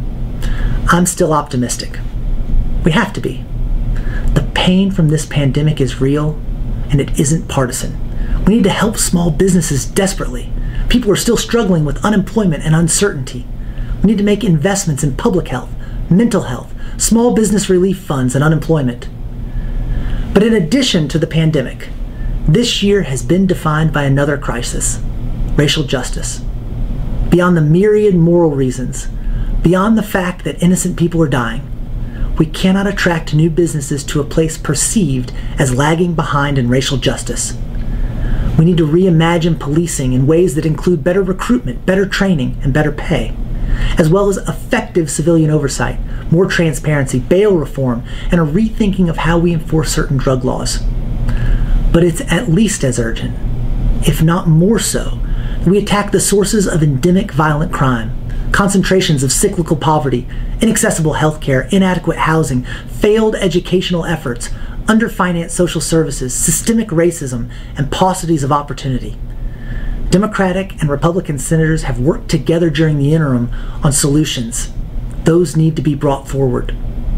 Speaker 17: I'm still optimistic. We have to be. The pain from this pandemic is real, and it isn't partisan. We need to help small businesses desperately. People are still struggling with unemployment and uncertainty. We need to make investments in public health, mental health, small business relief funds, and unemployment. But in addition to the pandemic, this year has been defined by another crisis: racial justice. Beyond the myriad moral reasons, beyond the fact that innocent people are dying, we cannot attract new businesses to a place perceived as lagging behind in racial justice. We need to reimagine policing in ways that include better recruitment, better training, and better pay, as well as effective civilian oversight, more transparency, bail reform, and a rethinking of how we enforce certain drug laws. But it's at least as urgent, if not more so, that we attack the sources of endemic violent crime, concentrations of cyclical poverty, inaccessible healthcare, inadequate housing, failed educational efforts, underfinanced social services, systemic racism, and paucities of opportunity. Democratic and Republican senators have worked together during the interim on solutions. Those need to be brought forward.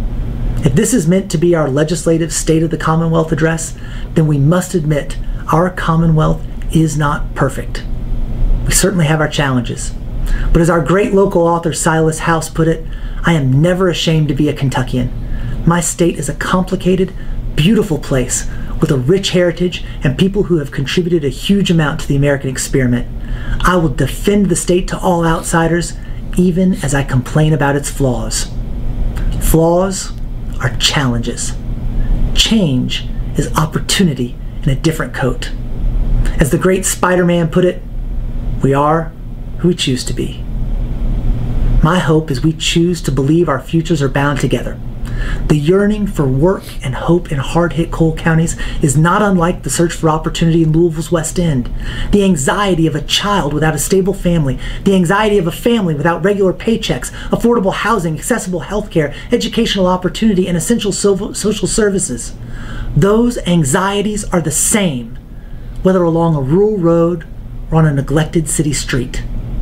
Speaker 17: If this is meant to be our legislative State of the Commonwealth address, then we must admit our Commonwealth is not perfect. We certainly have our challenges. But as our great local author Silas House put it, I am never ashamed to be a Kentuckian. My state is a complicated, beautiful place with a rich heritage and people who have contributed a huge amount to the American experiment. I will defend the state to all outsiders, even as I complain about its flaws. Flaws are challenges. Change is opportunity in a different coat. As the great Spider-Man put it, we are who we choose to be. My hope is we choose to believe our futures are bound together. The yearning for work and hope in hard-hit coal counties is not unlike the search for opportunity in Louisville's West End. The anxiety of a child without a stable family, the anxiety of a family without regular paychecks, affordable housing, accessible health care, educational opportunity, and essential social services. Those anxieties are the same, whether along a rural road or on a neglected city street.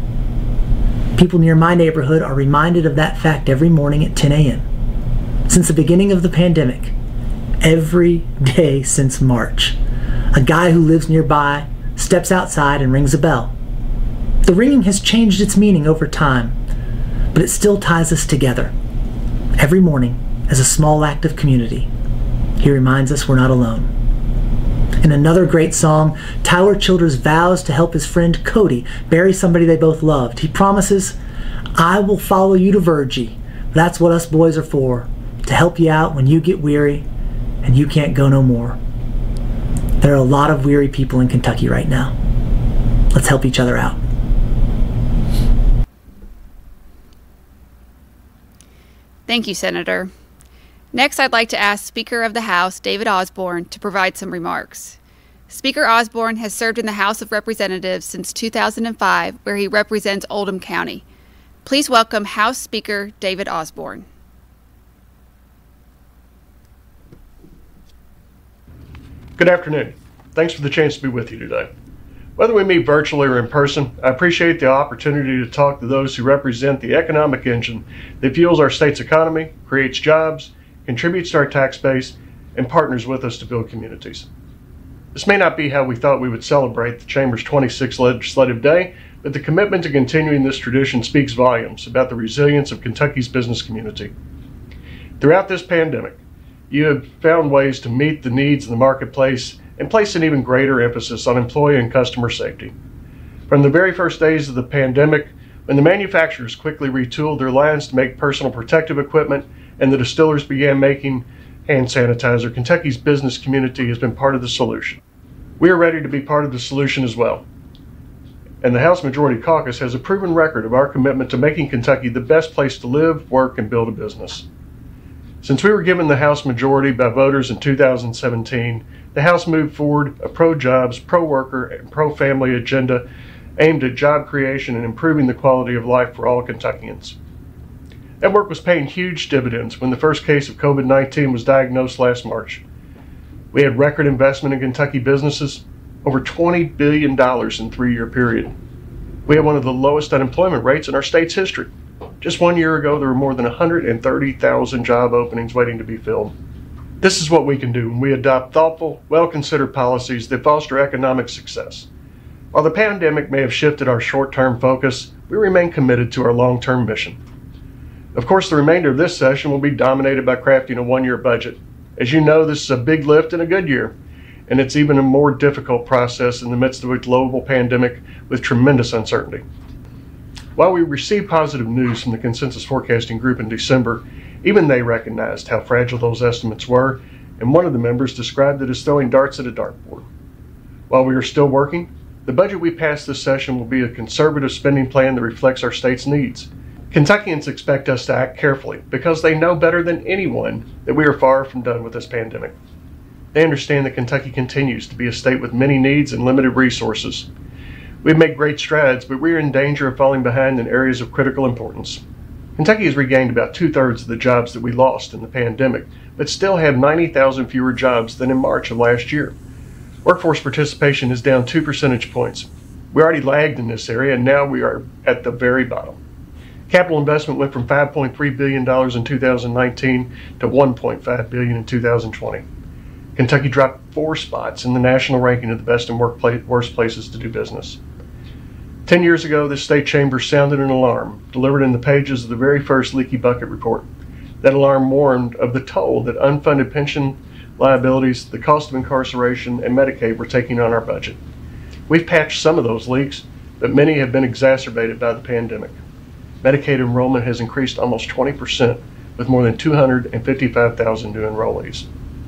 Speaker 17: People near my neighborhood are reminded of that fact every morning at 10 a.m. Since the beginning of the pandemic, every day since March, a guy who lives nearby steps outside and rings a bell. The ringing has changed its meaning over time, but it still ties us together. Every morning, as a small act of community, he reminds us we're not alone. In another great song, Tyler Childers vows to help his friend Cody bury somebody they both loved. He promises, "I will follow you to Virgie. That's what us boys are for, to help you out when you get weary and you can't go no more." There are a lot of weary people in Kentucky right now. Let's help each other out.
Speaker 2: Thank you, Senator. Next, I'd like to ask Speaker of the House, David Osborne, to provide some remarks. Speaker Osborne has served in the House of Representatives since 2005, where he represents Oldham County. Please welcome House Speaker David Osborne.
Speaker 18: Good afternoon. Thanks for the chance to be with you today. Whether we meet virtually or in person, I appreciate the opportunity to talk to those who represent the economic engine that fuels our state's economy, creates jobs, contributes to our tax base, and partners with us to build communities. This may not be how we thought we would celebrate the Chamber's 26th legislative day, but the commitment to continuing this tradition speaks volumes about the resilience of Kentucky's business community. Throughout this pandemic, you have found ways to meet the needs of the marketplace and place an even greater emphasis on employee and customer safety. From the very first days of the pandemic, when the manufacturers quickly retooled their lines to make personal protective equipment and the distillers began making hand sanitizer, Kentucky's business community has been part of the solution. We are ready to be part of the solution as well. And the House Majority Caucus has a proven record of our commitment to making Kentucky the best place to live, work, and build a business. Since we were given the House majority by voters in 2017, the House moved forward a pro-jobs, pro-worker, and pro-family agenda aimed at job creation and improving the quality of life for all Kentuckians. That work was paying huge dividends when the first case of COVID-19 was diagnosed last March. We had record investment in Kentucky businesses, over $20 billion in a 3-year period. We had one of the lowest unemployment rates in our state's history. Just 1 year ago, there were more than 130,000 job openings waiting to be filled. This is what we can do when we adopt thoughtful, well-considered policies that foster economic success. While the pandemic may have shifted our short-term focus, we remain committed to our long-term mission. Of course, the remainder of this session will be dominated by crafting a 1-year budget. As you know, this is a big lift and a good year, and it's even a more difficult process in the midst of a global pandemic with tremendous uncertainty. While we received positive news from the Consensus Forecasting Group in December, even they recognized how fragile those estimates were, and one of the members described it as throwing darts at a dartboard. While we are still working, the budget we pass this session will be a conservative spending plan that reflects our state's needs. Kentuckians expect us to act carefully because they know better than anyone that we are far from done with this pandemic. They understand that Kentucky continues to be a state with many needs and limited resources. We've made great strides, but we are in danger of falling behind in areas of critical importance. Kentucky has regained about 2/3 of the jobs that we lost in the pandemic, but still have 90,000 fewer jobs than in March of last year. Workforce participation is down 2 percentage points. We already lagged in this area, and now we are at the very bottom. Capital investment went from $5.3 billion in 2019 to $1.5 billion in 2020. Kentucky dropped 4 spots in the national ranking of the best and worst places to do business. 10 years ago, this state chamber sounded an alarm delivered in the pages of the very first Leaky Bucket report. That alarm warned of the toll that unfunded pension liabilities, the cost of incarceration, and Medicaid were taking on our budget. We've patched some of those leaks, but many have been exacerbated by the pandemic. Medicaid enrollment has increased almost 20%, with more than 255,000 new enrollees.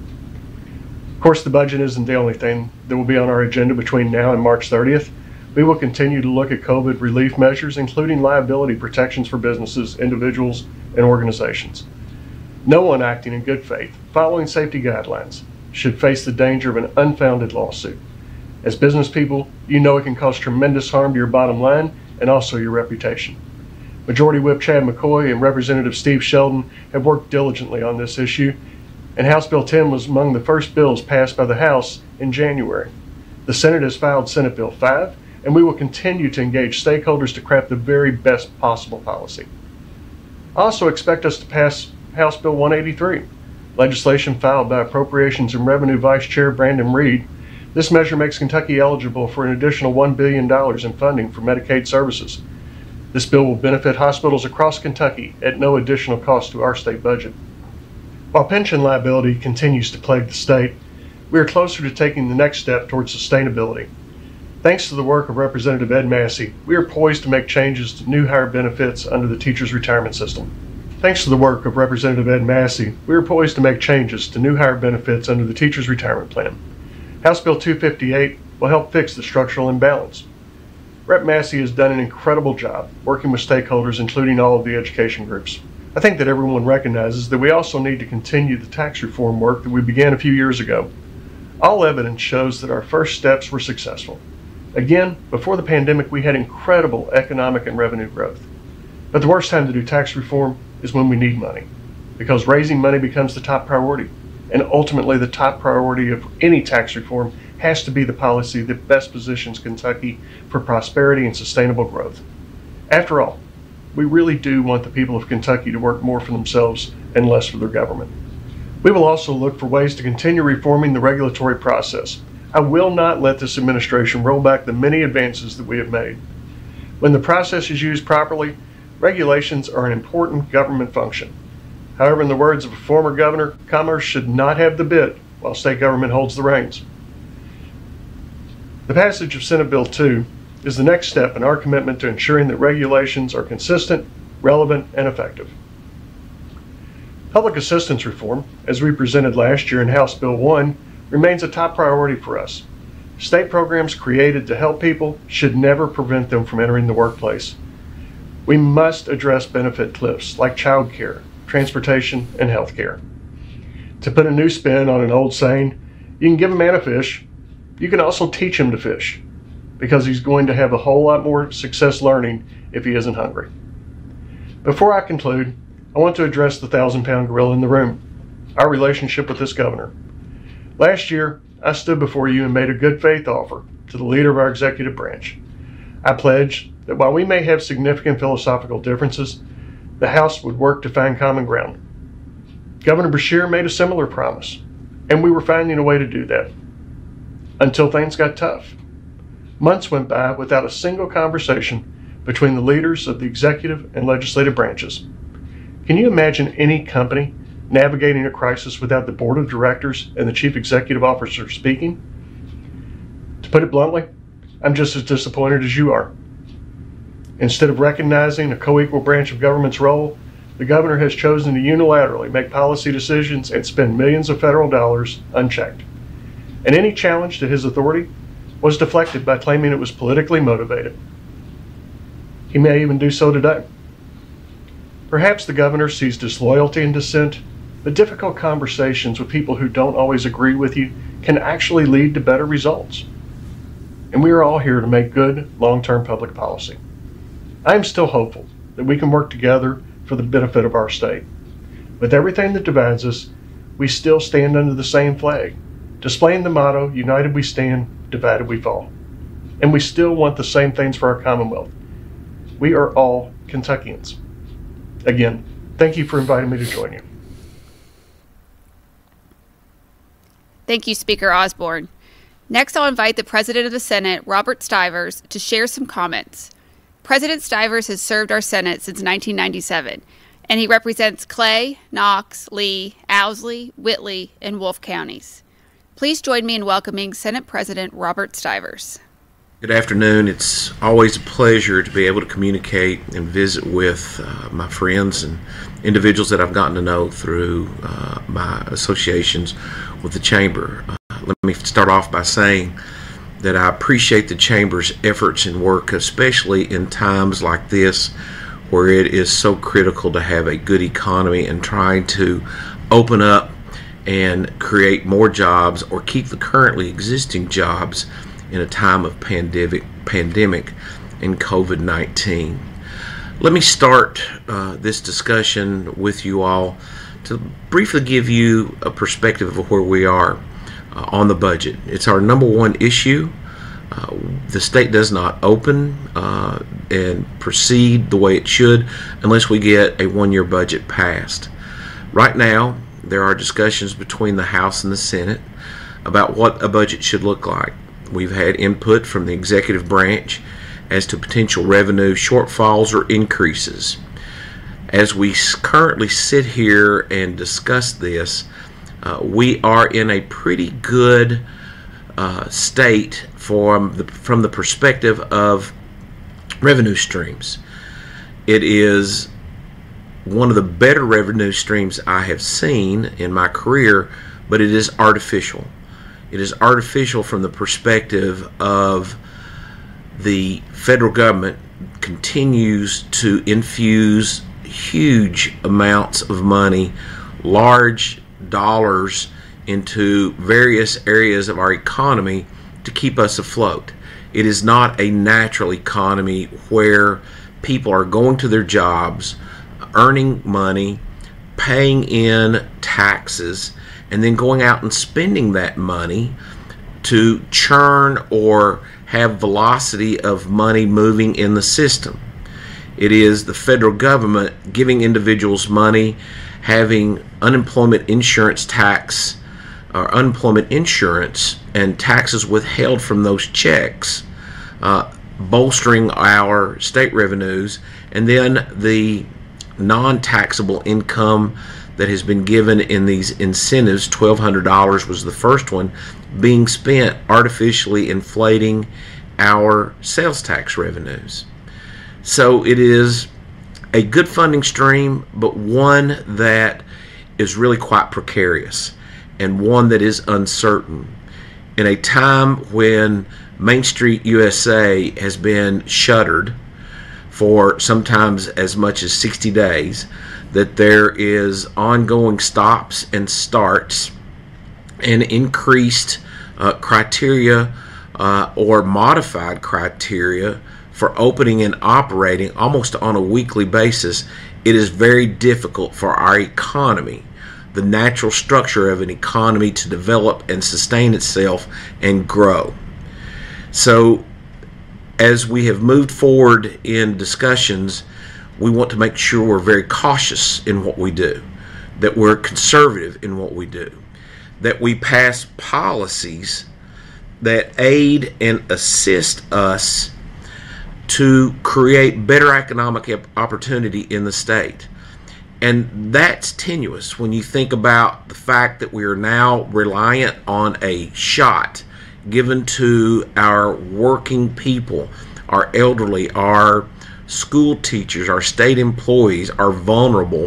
Speaker 18: Of course, the budget isn't the only thing that will be on our agenda between now and March 30th. We will continue to look at COVID relief measures, including liability protections for businesses, individuals, and organizations. No one acting in good faith, following safety guidelines, should face the danger of an unfounded lawsuit. As business people, you know it can cause tremendous harm to your bottom line and also your reputation. Majority Whip Chad McCoy and Representative Steve Sheldon have worked diligently on this issue, and House Bill 10 was among the first bills passed by the House in January. The Senate has filed Senate Bill 5, and we will continue to engage stakeholders to craft the very best possible policy. I also expect us to pass House Bill 183, legislation filed by Appropriations and Revenue Vice Chair Brandon Reed. This measure makes Kentucky eligible for an additional $1 billion in funding for Medicaid services. This bill will benefit hospitals across Kentucky at no additional cost to our state budget. While pension liability continues to plague the state, we are closer to taking the next step towards sustainability. Thanks to the work of Representative Ed Massey, we are poised to make changes to new hire benefits under the teachers' retirement system. Thanks to the work of Representative Ed Massey, we are poised to make changes to new hire benefits under the teachers' retirement plan. House Bill 258 will help fix the structural imbalance. Rep. Massey has done an incredible job working with stakeholders, including all of the education groups. I think that everyone recognizes that we also need to continue the tax reform work that we began a few years ago. All evidence shows that our first steps were successful. Again, before the pandemic, we had incredible economic and revenue growth. But the worst time to do tax reform is when we need money, because raising money becomes the top priority. And ultimately, the top priority of any tax reform has to be the policy that best positions Kentucky for prosperity and sustainable growth. After all, we really do want the people of Kentucky to work more for themselves and less for their government. We will also look for ways to continue reforming the regulatory process. I will not let this administration roll back the many advances that we have made. When the process is used properly, regulations are an important government function. However, in the words of a former governor, commerce should not have the bit while state government holds the reins. The passage of Senate Bill 2 is the next step in our commitment to ensuring that regulations are consistent, relevant, and effective. Public assistance reform, as we presented last year in House Bill 1, remains a top priority for us. State programs created to help people should never prevent them from entering the workplace. We must address benefit cliffs like child care, transportation, and health care. To put a new spin on an old saying, you can give a man a fish, you can also teach him to fish, because he's going to have a whole lot more success learning if he isn't hungry. Before I conclude, I want to address the 1,000-pound gorilla in the room, our relationship with this governor. Last year, I stood before you and made a good faith offer to the leader of our executive branch. I pledged that while we may have significant philosophical differences, the House would work to find common ground. Governor Beshear made a similar promise, and we were finding a way to do that. Until things got tough. Months went by without a single conversation between the leaders of the executive and legislative branches. Can you imagine any company navigating a crisis without the board of directors and the chief executive officer speaking? To put it bluntly, I'm just as disappointed as you are. Instead of recognizing a co-equal branch of government's role, the governor has chosen to unilaterally make policy decisions and spend millions of federal dollars unchecked. And any challenge to his authority was deflected by claiming it was politically motivated. He may even do so today. Perhaps the governor sees disloyalty and dissent, but difficult conversations with people who don't always agree with you can actually lead to better results. And we are all here to make good, long-term public policy. I am still hopeful that we can work together for the benefit of our state. With everything that divides us, we still stand under the same flag, displaying the motto, united we stand, divided we fall. And we still want the same things for our Commonwealth. We are all Kentuckians. Again, thank you for inviting me to join you.
Speaker 2: Thank you, Speaker Osborne. Next, I'll invite the President of the Senate, Robert Stivers, to share some comments. President Stivers has served our Senate since 1997, and he represents Clay, Knox, Lee, Owsley, Whitley, and Wolfe counties. Please join me in welcoming Senate President Robert Stivers.
Speaker 19: Good afternoon. It's always a pleasure to be able to communicate and visit with my friends and individuals that I've gotten to know through my associations with the Chamber. Let me start off by saying that I appreciate the Chamber's efforts and work, especially in times like this where it is so critical to have a good economy and trying to open up and create more jobs or keep the currently existing jobs in a time of pandemic and COVID-19. Let me start this discussion with you all to briefly give you a perspective of where we are on the budget. It's our number one issue. The state does not open and proceed the way it should unless we get a one-year budget passed. Right now, there are discussions between the House and the Senate about what a budget should look like. We've had input from the executive branch as to potential revenue shortfalls or increases. As we currently sit here and discuss this, we are in a pretty good state from the perspective of revenue streams. It is one of the better revenue streams I have seen in my career, but it is artificial. It is artificial from the perspective of the federal government continues to infuse huge amounts of money, large dollars, into various areas of our economy to keep us afloat. It is not a natural economy where people are going to their jobs, earning money, paying in taxes, and then going out and spending that money to churn or have velocity of money moving in the system. It is the federal government giving individuals money, having unemployment insurance tax or unemployment insurance and taxes withheld from those checks, bolstering our state revenues, and then the non-taxable income that has been given in these incentives, $1,200 was the first one, being spent artificially inflating our sales tax revenues. So it is a good funding stream, but one that is really quite precarious and one that is uncertain. In a time when Main Street USA has been shuttered for sometimes as much as 60 days, that there is ongoing stops and starts and increased criteria or modified criteria for opening and operating almost on a weekly basis, it is very difficult for our economy, the natural structure of an economy, to develop and sustain itself and grow. So as we have moved forward in discussions, we want to make sure we're very cautious in what we do, that we're conservative in what we do, that we pass policies that aid and assist us to create better economic opportunity in the state. And that's tenuous when you think about the fact that we are now reliant on a shot given to our working people, our elderly, our school teachers, our state employees are vulnerable.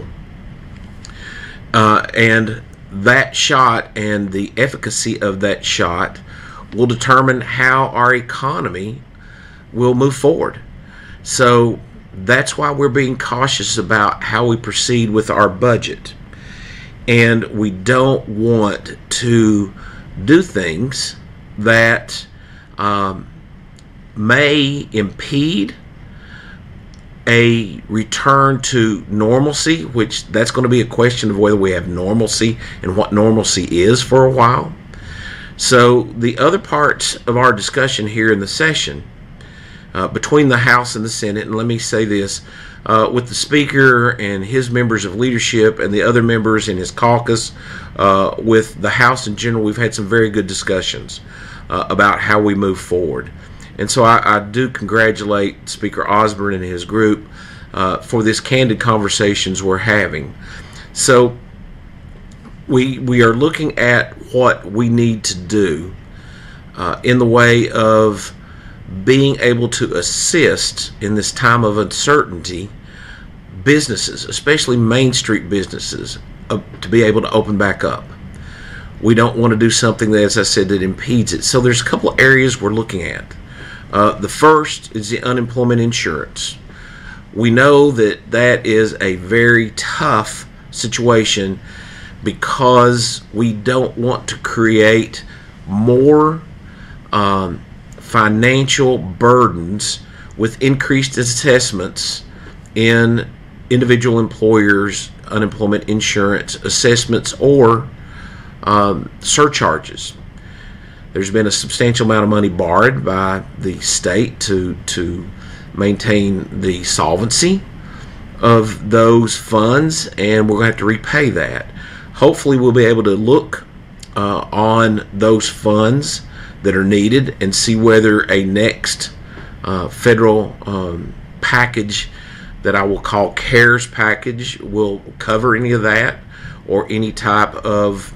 Speaker 19: And that shot and the efficacy of that shot will determine how our economy will move forward. So that's why we're being cautious about how we proceed with our budget. And we don't want to do things that may impede a return to normalcy, which that's going to be a question of whether we have normalcy and what normalcy is for a while. So the other parts of our discussion here in the session between the House and the Senate, and let me say this, with the Speaker and his members of leadership and the other members in his caucus, with the House in general, we've had some very good discussions about how we move forward. And so I do congratulate Speaker Osborne and his group for this candid conversations we're having. So we are looking at what we need to do in the way of being able to assist in this time of uncertainty businesses, especially Main Street businesses, to be able to open back up. We don't want to do something that, as I said, that impedes it. So there's a couple of areas we're looking at. The first is the unemployment insurance. We know that that is a very tough situation because we don't want to create more financial burdens with increased assessments in individual employers' unemployment insurance assessments or surcharges. There's been a substantial amount of money borrowed by the state to maintain the solvency of those funds, and we're going to have to repay that. Hopefully we'll be able to look on those funds that are needed and see whether a next federal package that I will call CARES package will cover any of that, or any type of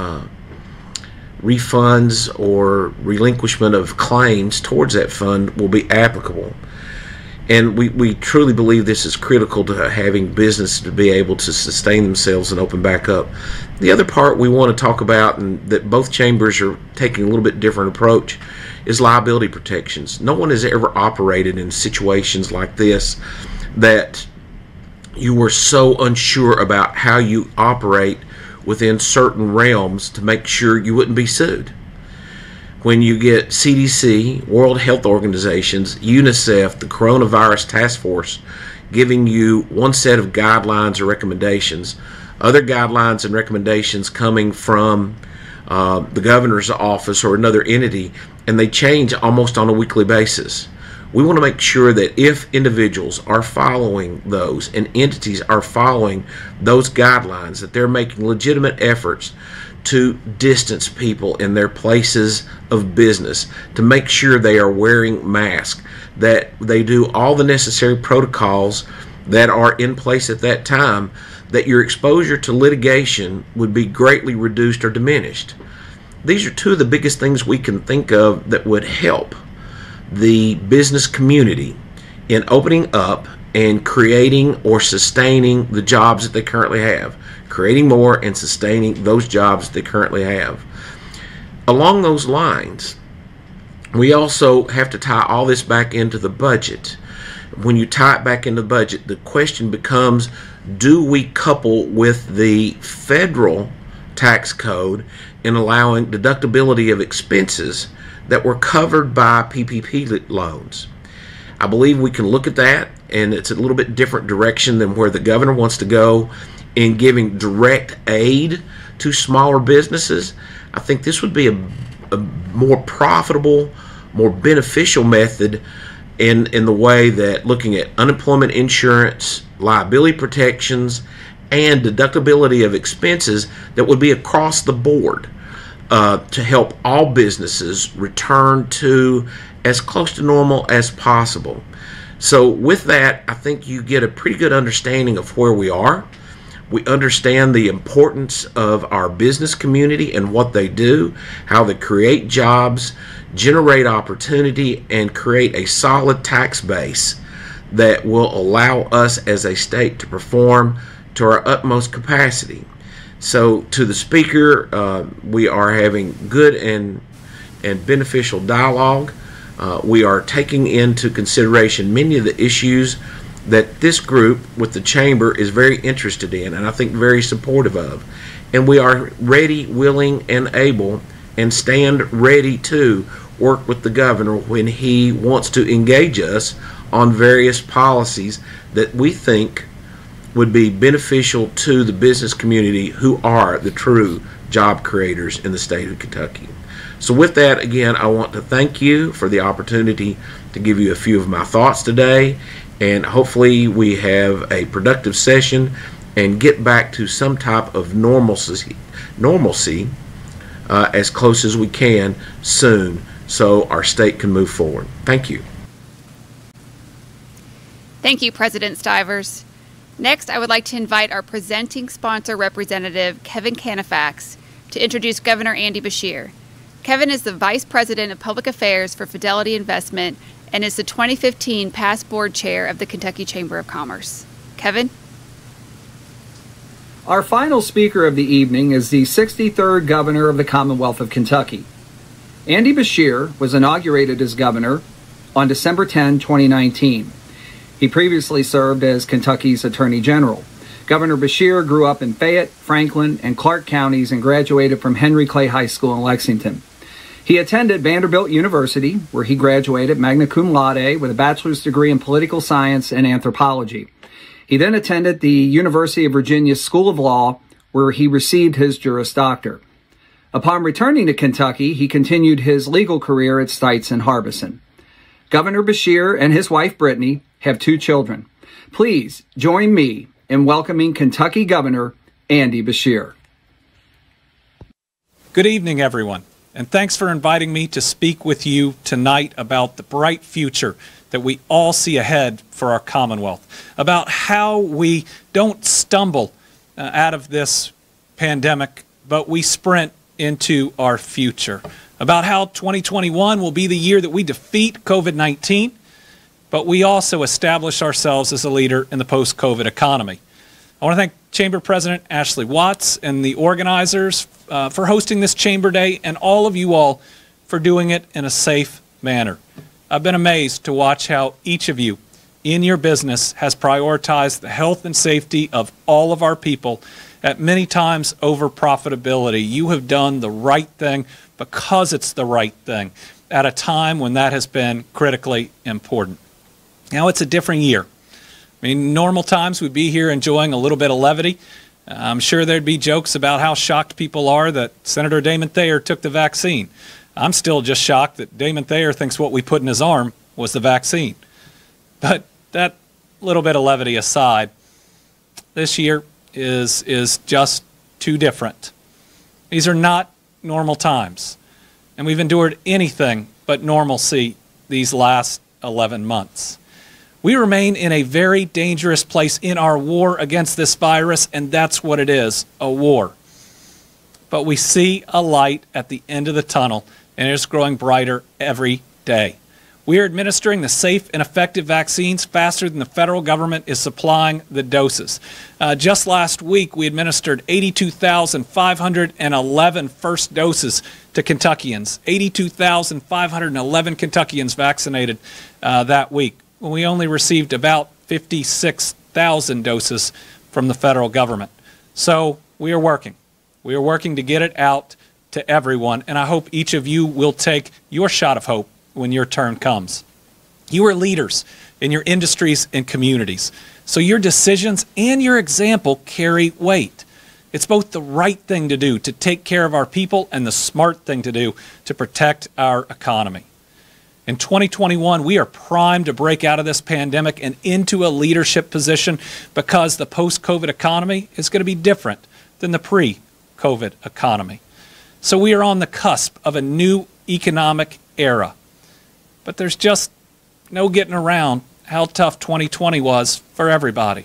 Speaker 19: refunds or relinquishment of claims towards that fund will be applicable. And we truly believe this is critical to having business to be able to sustain themselves and open back up. The other part we want to talk about, and that both chambers are taking a little bit different approach, is liability protections. No one has ever operated in situations like this that you were so unsure about how you operate within certain realms to make sure you wouldn't be sued. When you get CDC, World Health Organizations, UNICEF, the Coronavirus Task Force giving you one set of guidelines or recommendations, other guidelines and recommendations coming from the governor's office or another entity, and they change almost on a weekly basis. We want to make sure that if individuals are following those and entities are following those guidelines, that they're making legitimate efforts to distance people in their places of business, to make sure they are wearing masks, that they do all the necessary protocols that are in place at that time, that your exposure to litigation would be greatly reduced or diminished. These are two of the biggest things we can think of that would help the business community in opening up and creating or sustaining the jobs that they currently have, creating more and sustaining those jobs they currently have. Along those lines, we also have to tie all this back into the budget. When you tie it back into the budget, the question becomes, do we couple with the federal tax code in allowing deductibility of expenses that were covered by PPP loans? I believe we can look at that, and it's a little bit different direction than where the governor wants to go in giving direct aid to smaller businesses. I think this would be a more profitable, more beneficial method in the way that looking at unemployment insurance, liability protections, and deductibility of expenses that would be across the board to help all businesses return to as close to normal as possible. So with that, I think you get a pretty good understanding of where we are. We understand the importance of our business community and what they do, how they create jobs, generate opportunity, and create a solid tax base that will allow us as a state to perform to our utmost capacity. So to the speaker, we are having good and beneficial dialogue. We are taking into consideration many of the issues that this group with the chamber is very interested in, and I think very supportive of. And we are ready, willing, and able, and stand ready to work with the governor when he wants to engage us on various policies that we think would be beneficial to the business community, who are the true job creators in the state of Kentucky. So with that, again, I want to thank you for the opportunity to give you a few of my thoughts today, and hopefully we have a productive session and get back to some type of normalcy as close as we can soon, so our state can move forward. Thank you.
Speaker 2: Thank you, President Stivers. Next, I would like to invite our presenting sponsor representative, Kevin Canifax, to introduce Governor Andy Beshear. Kevin is the Vice President of Public Affairs for Fidelity Investment and is the 2015 past board chair of the Kentucky Chamber of Commerce. Kevin?
Speaker 20: Our final speaker of the evening is the 63rd Governor of the Commonwealth of Kentucky. Andy Beshear was inaugurated as governor on December 10, 2019. He previously served as Kentucky's Attorney General. Governor Beshear grew up in Fayette, Franklin, and Clark counties and graduated from Henry Clay High School in Lexington. He attended Vanderbilt University, where he graduated magna cum laude with a bachelor's degree in political science and anthropology. He then attended the University of Virginia School of Law, where he received his Juris Doctor. Upon returning to Kentucky, he continued his legal career at Stites and Harbison. Governor Beshear and his wife Brittany have 2 children. Please join me in welcoming Kentucky Governor Andy Beshear.
Speaker 21: Good evening, everyone, and thanks for inviting me to speak with you tonight about the bright future that we all see ahead for our Commonwealth, about how we don't stumble out of this pandemic, but we sprint into our future, about how 2021 will be the year that we defeat COVID-19, but we also establish ourselves as a leader in the post-COVID economy. I want to thank Chamber President Ashley Watts and the organizers for hosting this Chamber Day, and all of you all for doing it in a safe manner. I've been amazed to watch how each of you in your business has prioritized the health and safety of all of our people at many times over profitability. You have done the right thing because it's the right thing at a time when that has been critically important. Now it's a different year. I mean, normal times we'd be here enjoying a little bit of levity. I'm sure there'd be jokes about how shocked people are that Senator Damon Thayer took the vaccine. I'm still just shocked that Damon Thayer thinks what we put in his arm was the vaccine. But that little bit of levity aside, this year is just too different. These are not normal times, and we've endured anything but normalcy these last 11 months. We remain in a very dangerous place in our war against this virus, and that's what it is, a war. But we see a light at the end of the tunnel, and it's growing brighter every day. We are administering the safe and effective vaccines faster than the federal government is supplying the doses. Just last week, we administered 82,511 first doses to Kentuckians. 82,511 Kentuckians vaccinated that week, when we only received about 56,000 doses from the federal government. So we are working. We are working to get it out to everyone, and I hope each of you will take your shot of hope when your turn comes. You are leaders in your industries and communities, so your decisions and your example carry weight. It's both the right thing to do to take care of our people and the smart thing to do to protect our economy. In 2021, we are primed to break out of this pandemic and into a leadership position because the post-COVID economy is going to be different than the pre-COVID economy. So we are on the cusp of a new economic era. But there's just no getting around how tough 2020 was for everybody.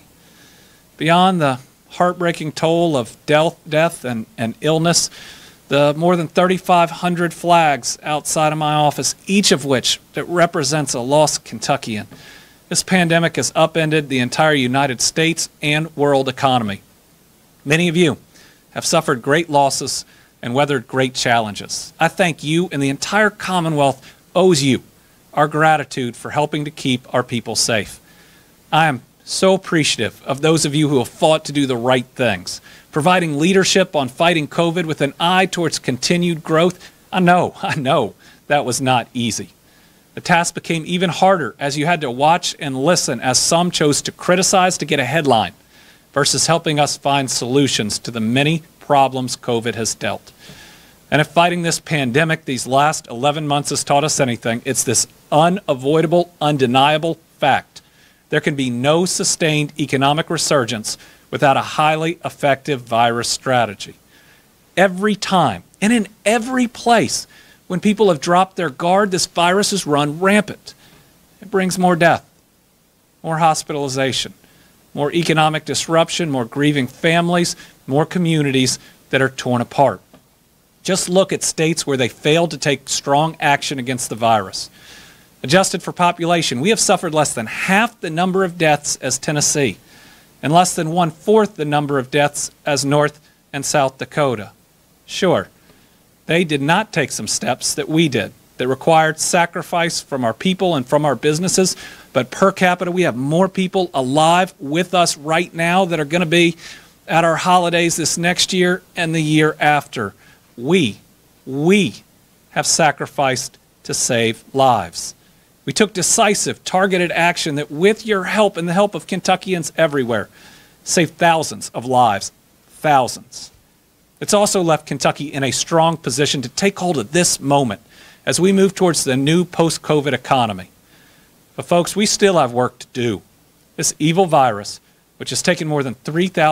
Speaker 21: Beyond the heartbreaking toll of death and illness, the more than 3,500 flags outside of my office, each of which that represents a lost Kentuckian. This pandemic has upended the entire United States and world economy. Many of you have suffered great losses and weathered great challenges. I thank you, and the entire Commonwealth owes you our gratitude for helping to keep our people safe. I am so appreciative of those of you who have fought to do the right things, providing leadership on fighting COVID with an eye towards continued growth. I know that was not easy. The task became even harder as you had to watch and listen as some chose to criticize to get a headline versus helping us find solutions to the many problems COVID has dealt. And if fighting this pandemic these last 11 months has taught us anything, it's this unavoidable, undeniable fact. There can be no sustained economic resurgence without a highly effective virus strategy. Every time and in every place when people have dropped their guard, this virus has run rampant. It brings more death, more hospitalization, more economic disruption, more grieving families, more communities that are torn apart. Just look at states where they failed to take strong action against the virus. Adjusted for population, we have suffered less than half the number of deaths as Tennessee and less than 1/4 the number of deaths as North and South Dakota. Sure, they did not take some steps that we did that required sacrifice from our people and from our businesses, but per capita we have more people alive with us right now that are going to be at our holidays this next year and the year after. We have sacrificed to save lives. We took decisive, targeted action that, with your help and the help of Kentuckians everywhere, saved thousands of lives. Thousands. It's also left Kentucky in a strong position to take hold of this moment as we move towards the new post-COVID economy. But folks, we still have work to do. This evil virus, which has taken more than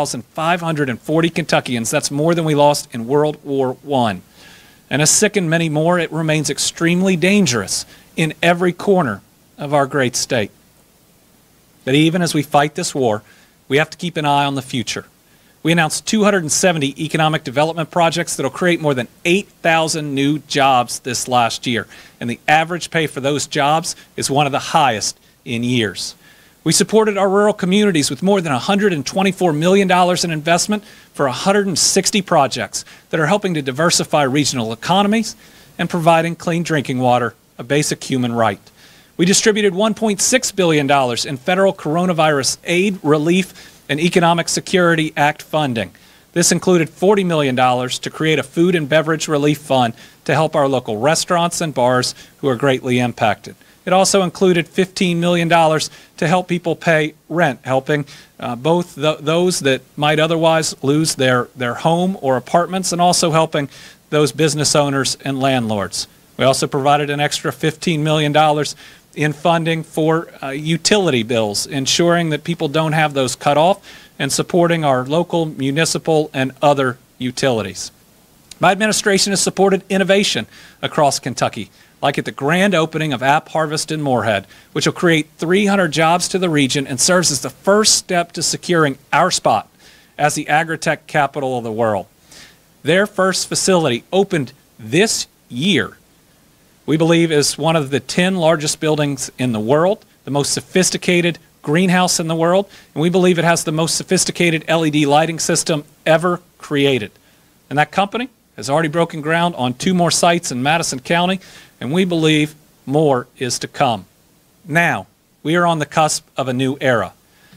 Speaker 21: 3,540 Kentuckians, that's more than we lost in World War I, and has sickened many more, it remains extremely dangerous in every corner of our great state. But even as we fight this war, we have to keep an eye on the future. We announced 270 economic development projects that will create more than 8,000 new jobs this last year, and the average pay for those jobs is one of the highest in years. We supported our rural communities with more than $124 million in investment for 160 projects that are helping to diversify regional economies and providing clean drinking water, a basic human right. We distributed $1.6 billion in federal coronavirus aid, relief, and Economic Security Act funding. This included $40 million to create a food and beverage relief fund to help our local restaurants and bars who are greatly impacted. It also included $15 million to help people pay rent, helping both those that might otherwise lose their home or apartments, and also helping those business owners and landlords. We also provided an extra $15 million in funding for utility bills, ensuring that people don't have those cut off, and supporting our local, municipal, and other utilities. My administration has supported innovation across Kentucky, like at the grand opening of App Harvest in Moorhead, which will create 300 jobs to the region and serves as the first step to securing our spot as the agritech capital of the world. Their first facility opened this year. We believe is one of the 10 largest buildings in the world, the most sophisticated greenhouse in the world, and we believe it has the most sophisticated LED lighting system ever created. And that company has already broken ground on 2 more sites in Madison County, and we believe more is to come. Now, we are on the cusp of a new era.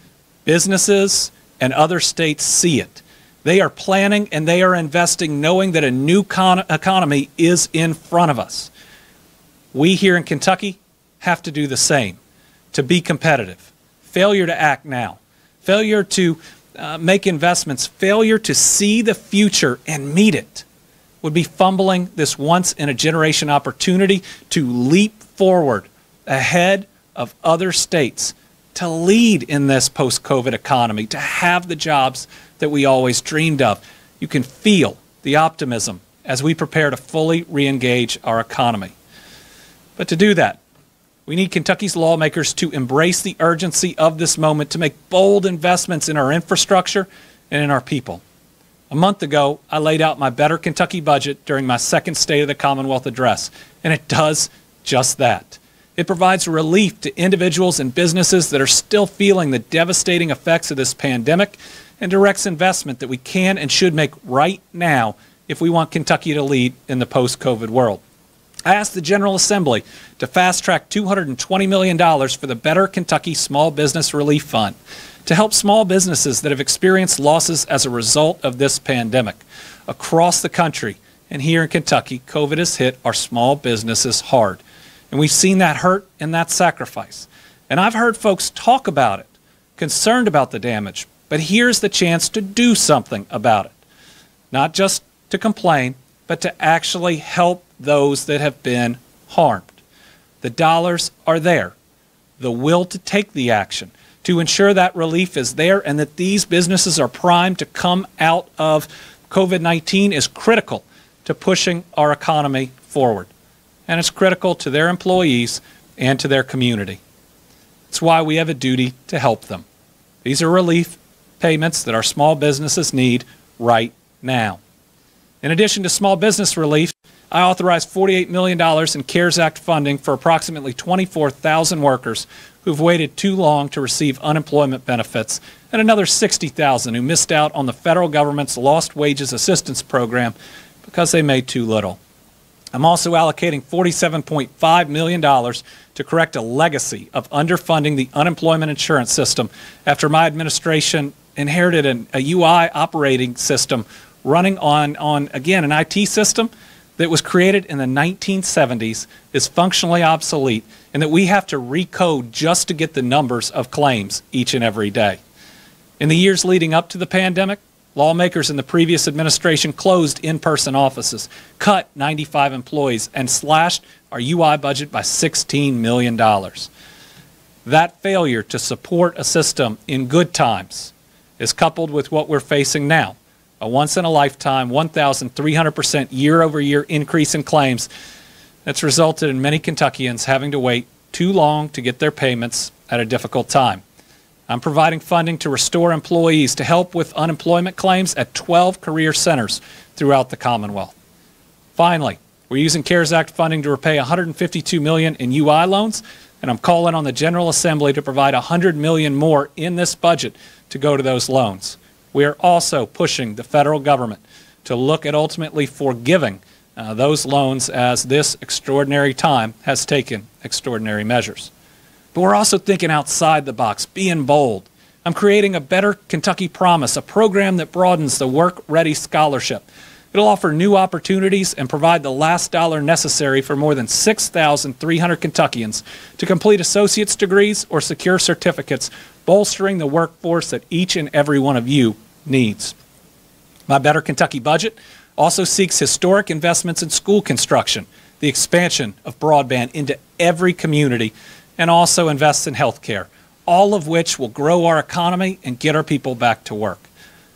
Speaker 21: Businesses and other states see it. They are planning and they are investing knowing that a new economy is in front of us. We here in Kentucky have to do the same to be competitive. Failure to act now. Failure to make investments. Failure to see the future and meet it would be fumbling this once-in-a-generation opportunity to leap forward ahead of other states, to lead in this post-COVID economy, to have the jobs that we always dreamed of. You can feel the optimism as we prepare to fully re-engage our economy. But to do that, we need Kentucky's lawmakers to embrace the urgency of this moment to make bold investments in our infrastructure and in our people. A month ago, I laid out my Better Kentucky budget during my second State of the Commonwealth address, and it does just that. It provides relief to individuals and businesses that are still feeling the devastating effects of this pandemic and directs investment that we can and should make right now if we want Kentucky to lead in the post-COVID world. I asked the General Assembly to fast-track $220 million for the Better Kentucky Small Business Relief Fund to help small businesses that have experienced losses as a result of this pandemic. Across the country and here in Kentucky, COVID has hit our small businesses hard. And we've seen that hurt and that sacrifice. And I've heard folks talk about it, concerned about the damage, but here's the chance to do something about it. Not just to complain, but to actually help those that have been harmed. The dollars are there. The will to take the action, to ensure that relief is there and that these businesses are primed to come out of COVID-19 is critical to pushing our economy forward. And it's critical to their employees and to their community. It's why we have a duty to help them. These are relief payments that our small businesses need right now. In addition to small business relief, I authorized $48 million in CARES Act funding for approximately 24,000 workers who've waited too long to receive unemployment benefits and another 60,000 who missed out on the federal government's Lost Wages Assistance Program because they made too little. I'm also allocating $47.5 million to correct a legacy of underfunding the unemployment insurance system after my administration inherited a UI operating system running on again, an IT system that was created in the 1970s, is functionally obsolete, and that we have to recode just to get the numbers of claims each and every day. In the years leading up to the pandemic, lawmakers in the previous administration closed in-person offices, cut 95 employees, and slashed our UI budget by $16 million. That failure to support a system in good times is coupled with what we're facing now, a once-in-a-lifetime 1,300% year-over-year increase in claims that's resulted in many Kentuckians having to wait too long to get their payments at a difficult time. I'm providing funding to restore employees to help with unemployment claims at 12 career centers throughout the Commonwealth. Finally, we're using CARES Act funding to repay $152 million in UI loans, and I'm calling on the General Assembly to provide $100 million more in this budget to go to those loans. We are also pushing the federal government to look at ultimately forgiving those loans as this extraordinary time has taken extraordinary measures. But we're also thinking outside the box, being bold. I'm creating a Better Kentucky Promise, a program that broadens the Work Ready Scholarship. It'll offer new opportunities and provide the last dollar necessary for more than 6,300 Kentuckians to complete associate's degrees or secure certificates, bolstering the workforce that each and every one of you needs. My Better Kentucky budget also seeks historic investments in school construction, the expansion of broadband into every community, and also invests in health care, all of which will grow our economy and get our people back to work.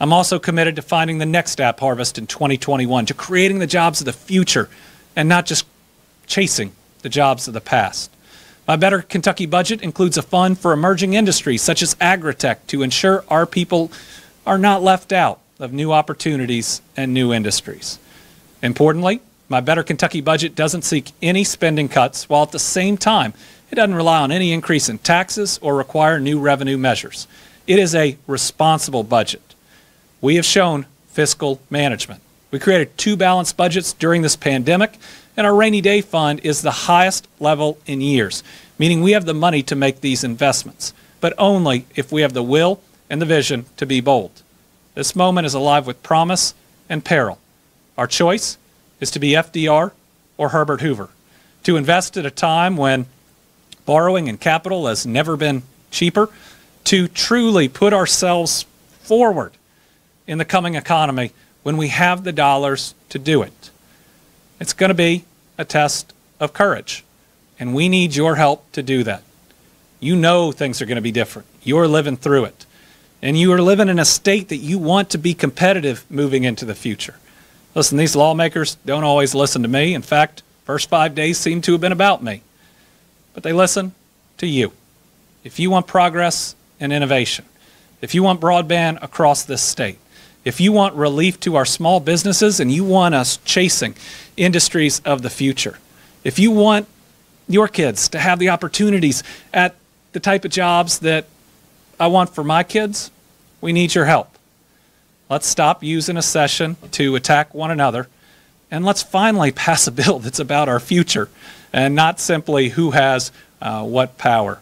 Speaker 21: I'm also committed to finding the next app harvest in 2021, to creating the jobs of the future and not just chasing the jobs of the past. My Better Kentucky budget includes a fund for emerging industries such as agritech to ensure our people are not left out of new opportunities and new industries. Importantly, my Better Kentucky budget doesn't seek any spending cuts, while at the same time, it doesn't rely on any increase in taxes or require new revenue measures. It is a responsible budget. We have shown fiscal management. We created 2 balanced budgets during this pandemic, and our rainy day fund is the highest level in years, meaning we have the money to make these investments, but only if we have the will and the vision to be bold. This moment is alive with promise and peril. Our choice is to be FDR or Herbert Hoover, to invest at a time when borrowing and capital has never been cheaper, to truly put ourselves forward in the coming economy when we have the dollars to do it. It's going to be a test of courage, and we need your help to do that. You know things are going to be different. You're living through it, and you are living in a state that you want to be competitive moving into the future. Listen, these lawmakers don't always listen to me. In fact, first 5 days seem to have been about me. But they listen to you. If you want progress and innovation, if you want broadband across this state, if you want relief to our small businesses and you want us chasing industries of the future, if you want your kids to have the opportunities at the type of jobs that I want for my kids, we need your help. Let's stop using a session to attack one another, and let's finally pass a bill that's about our future and not simply who has what power.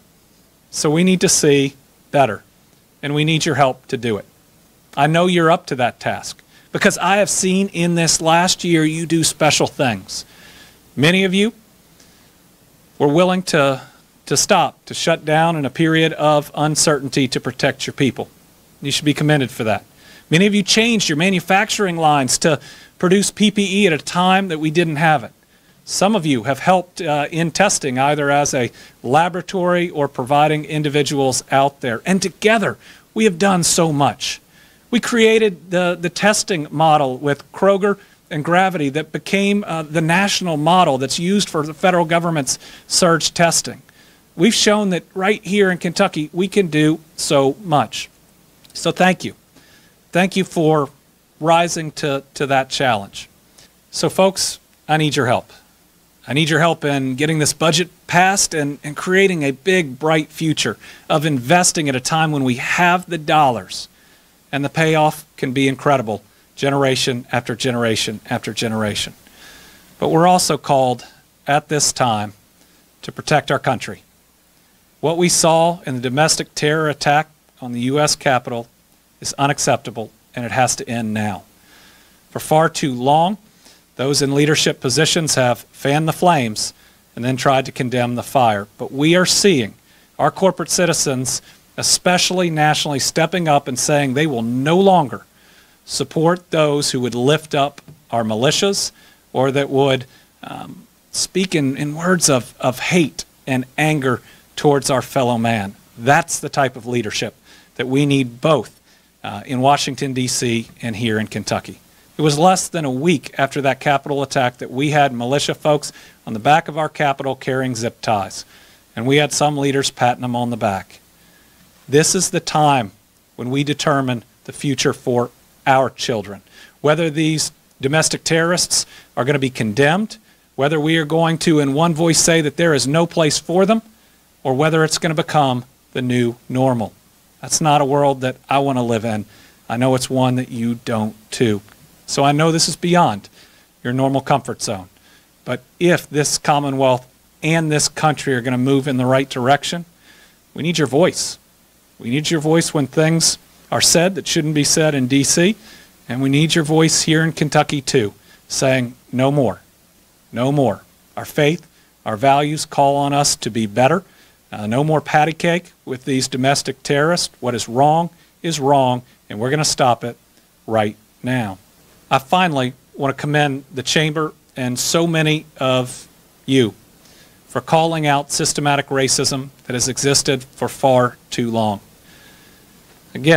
Speaker 21: So we need to see better, and we need your help to do it. I know you're up to that task because I have seen in this last year you do special things. Many of you were willing to stop, to shut down in a period of uncertainty to protect your people. You should be commended for that. Many of you changed your manufacturing lines to produce PPE at a time that we didn't have it. Some of you have helped in testing, either as a laboratory or providing individuals out there. And together, we have done so much. We created the testing model with Kroger and Gravity that became the national model that's used for the federal government's surge testing. We've shown that right here in Kentucky, we can do so much. So thank you. Thank you for rising to that challenge. So folks, I need your help. I need your help in getting this budget passed and creating a big, bright future of investing at a time when we have the dollars. And the payoff can be incredible, generation after generation after generation. But we're also called at this time to protect our country. What we saw in the domestic terror attack on the U.S. Capitol is unacceptable, and it has to end now. For far too long, those in leadership positions have fanned the flames and then tried to condemn the fire. But we are seeing our corporate citizens, especially nationally, stepping up and saying they will no longer support those who would lift up our militias or that would speak in words of hate and anger towards our fellow man. That's the type of leadership that we need both in Washington, D.C. and here in Kentucky. It was less than a week after that Capitol attack that we had militia folks on the back of our Capitol carrying zip ties, and we had some leaders patting them on the back. This is the time when we determine the future for our children. Whether these domestic terrorists are going to be condemned, whether we are going to in one voice say that there is no place for them, or whether it's going to become the new normal. That's not a world that I want to live in. I know it's one that you don't too. So I know this is beyond your normal comfort zone. But if this Commonwealth and this country are going to move in the right direction, we need your voice. We need your voice when things are said that shouldn't be said in D.C., and we need your voice here in Kentucky too, saying no more, no more. Our faith, our values call on us to be better. No more patty cake with these domestic terrorists. What is wrong, and we're going to stop it right now. I finally want to commend the Chamber and so many of you for calling out systematic racism that has existed for far too long. Again,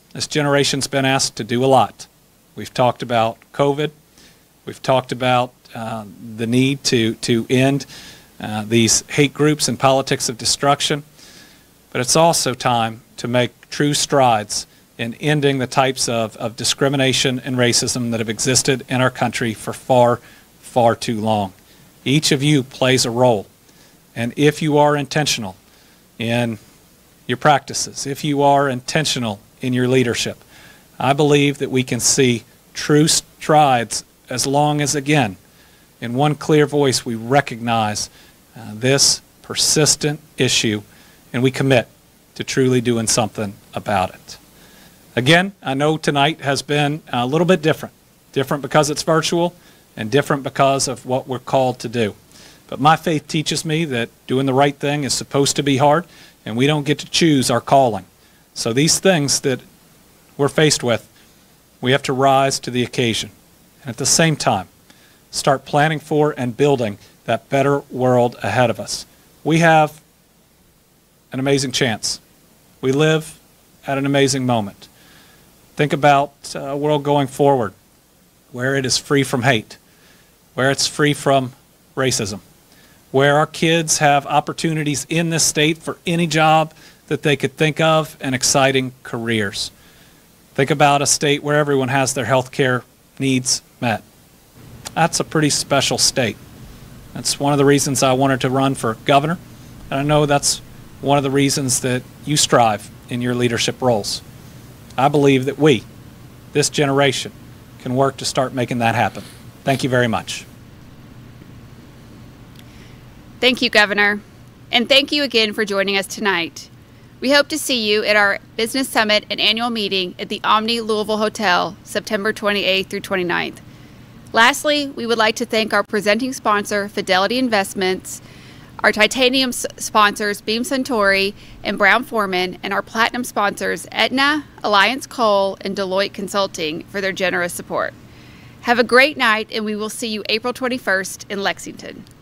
Speaker 21: This generation's been asked to do a lot. We've talked about COVID. We've talked about the need to end these hate groups and politics of destruction. But it's also time to make true strides in ending the types of discrimination and racism that have existed in our country for far, far too long. Each of you plays a role. And if you are intentional in your practices, if you are intentional in your leadership, I believe that we can see true strides as long as, again, in one clear voice, we recognize this persistent issue and we commit to truly doing something about it. Again, I know tonight has been a little bit different. Different because it's virtual and different because of what we're called to do. But my faith teaches me that doing the right thing is supposed to be hard, and we don't get to choose our calling. So these things that we're faced with, we have to rise to the occasion. And at the same time, start planning for and building that better world ahead of us. We have an amazing chance. We live at an amazing moment. Think about a world going forward where it is free from hate, where it's free from racism, where our kids have opportunities in this state for any job that they could think of and exciting careers. Think about a state where everyone has their health care needs met. That's a pretty special state. That's one of the reasons I wanted to run for governor, and I know that's one of the reasons that you strive in your leadership roles. I believe that we, this generation, can work to start making that happen. Thank you very much.
Speaker 2: Thank you, Governor. And thank you again for joining us tonight. We hope to see you at our Business Summit and annual meeting at the Omni Louisville Hotel, September 28th through 29th. Lastly, we would like to thank our presenting sponsor, Fidelity Investments, our titanium sponsors, Beam Suntory and Brown-Forman, and our platinum sponsors, Aetna, Alliance Coal, and Deloitte Consulting, for their generous support. Have a great night, and we will see you April 21st in Lexington.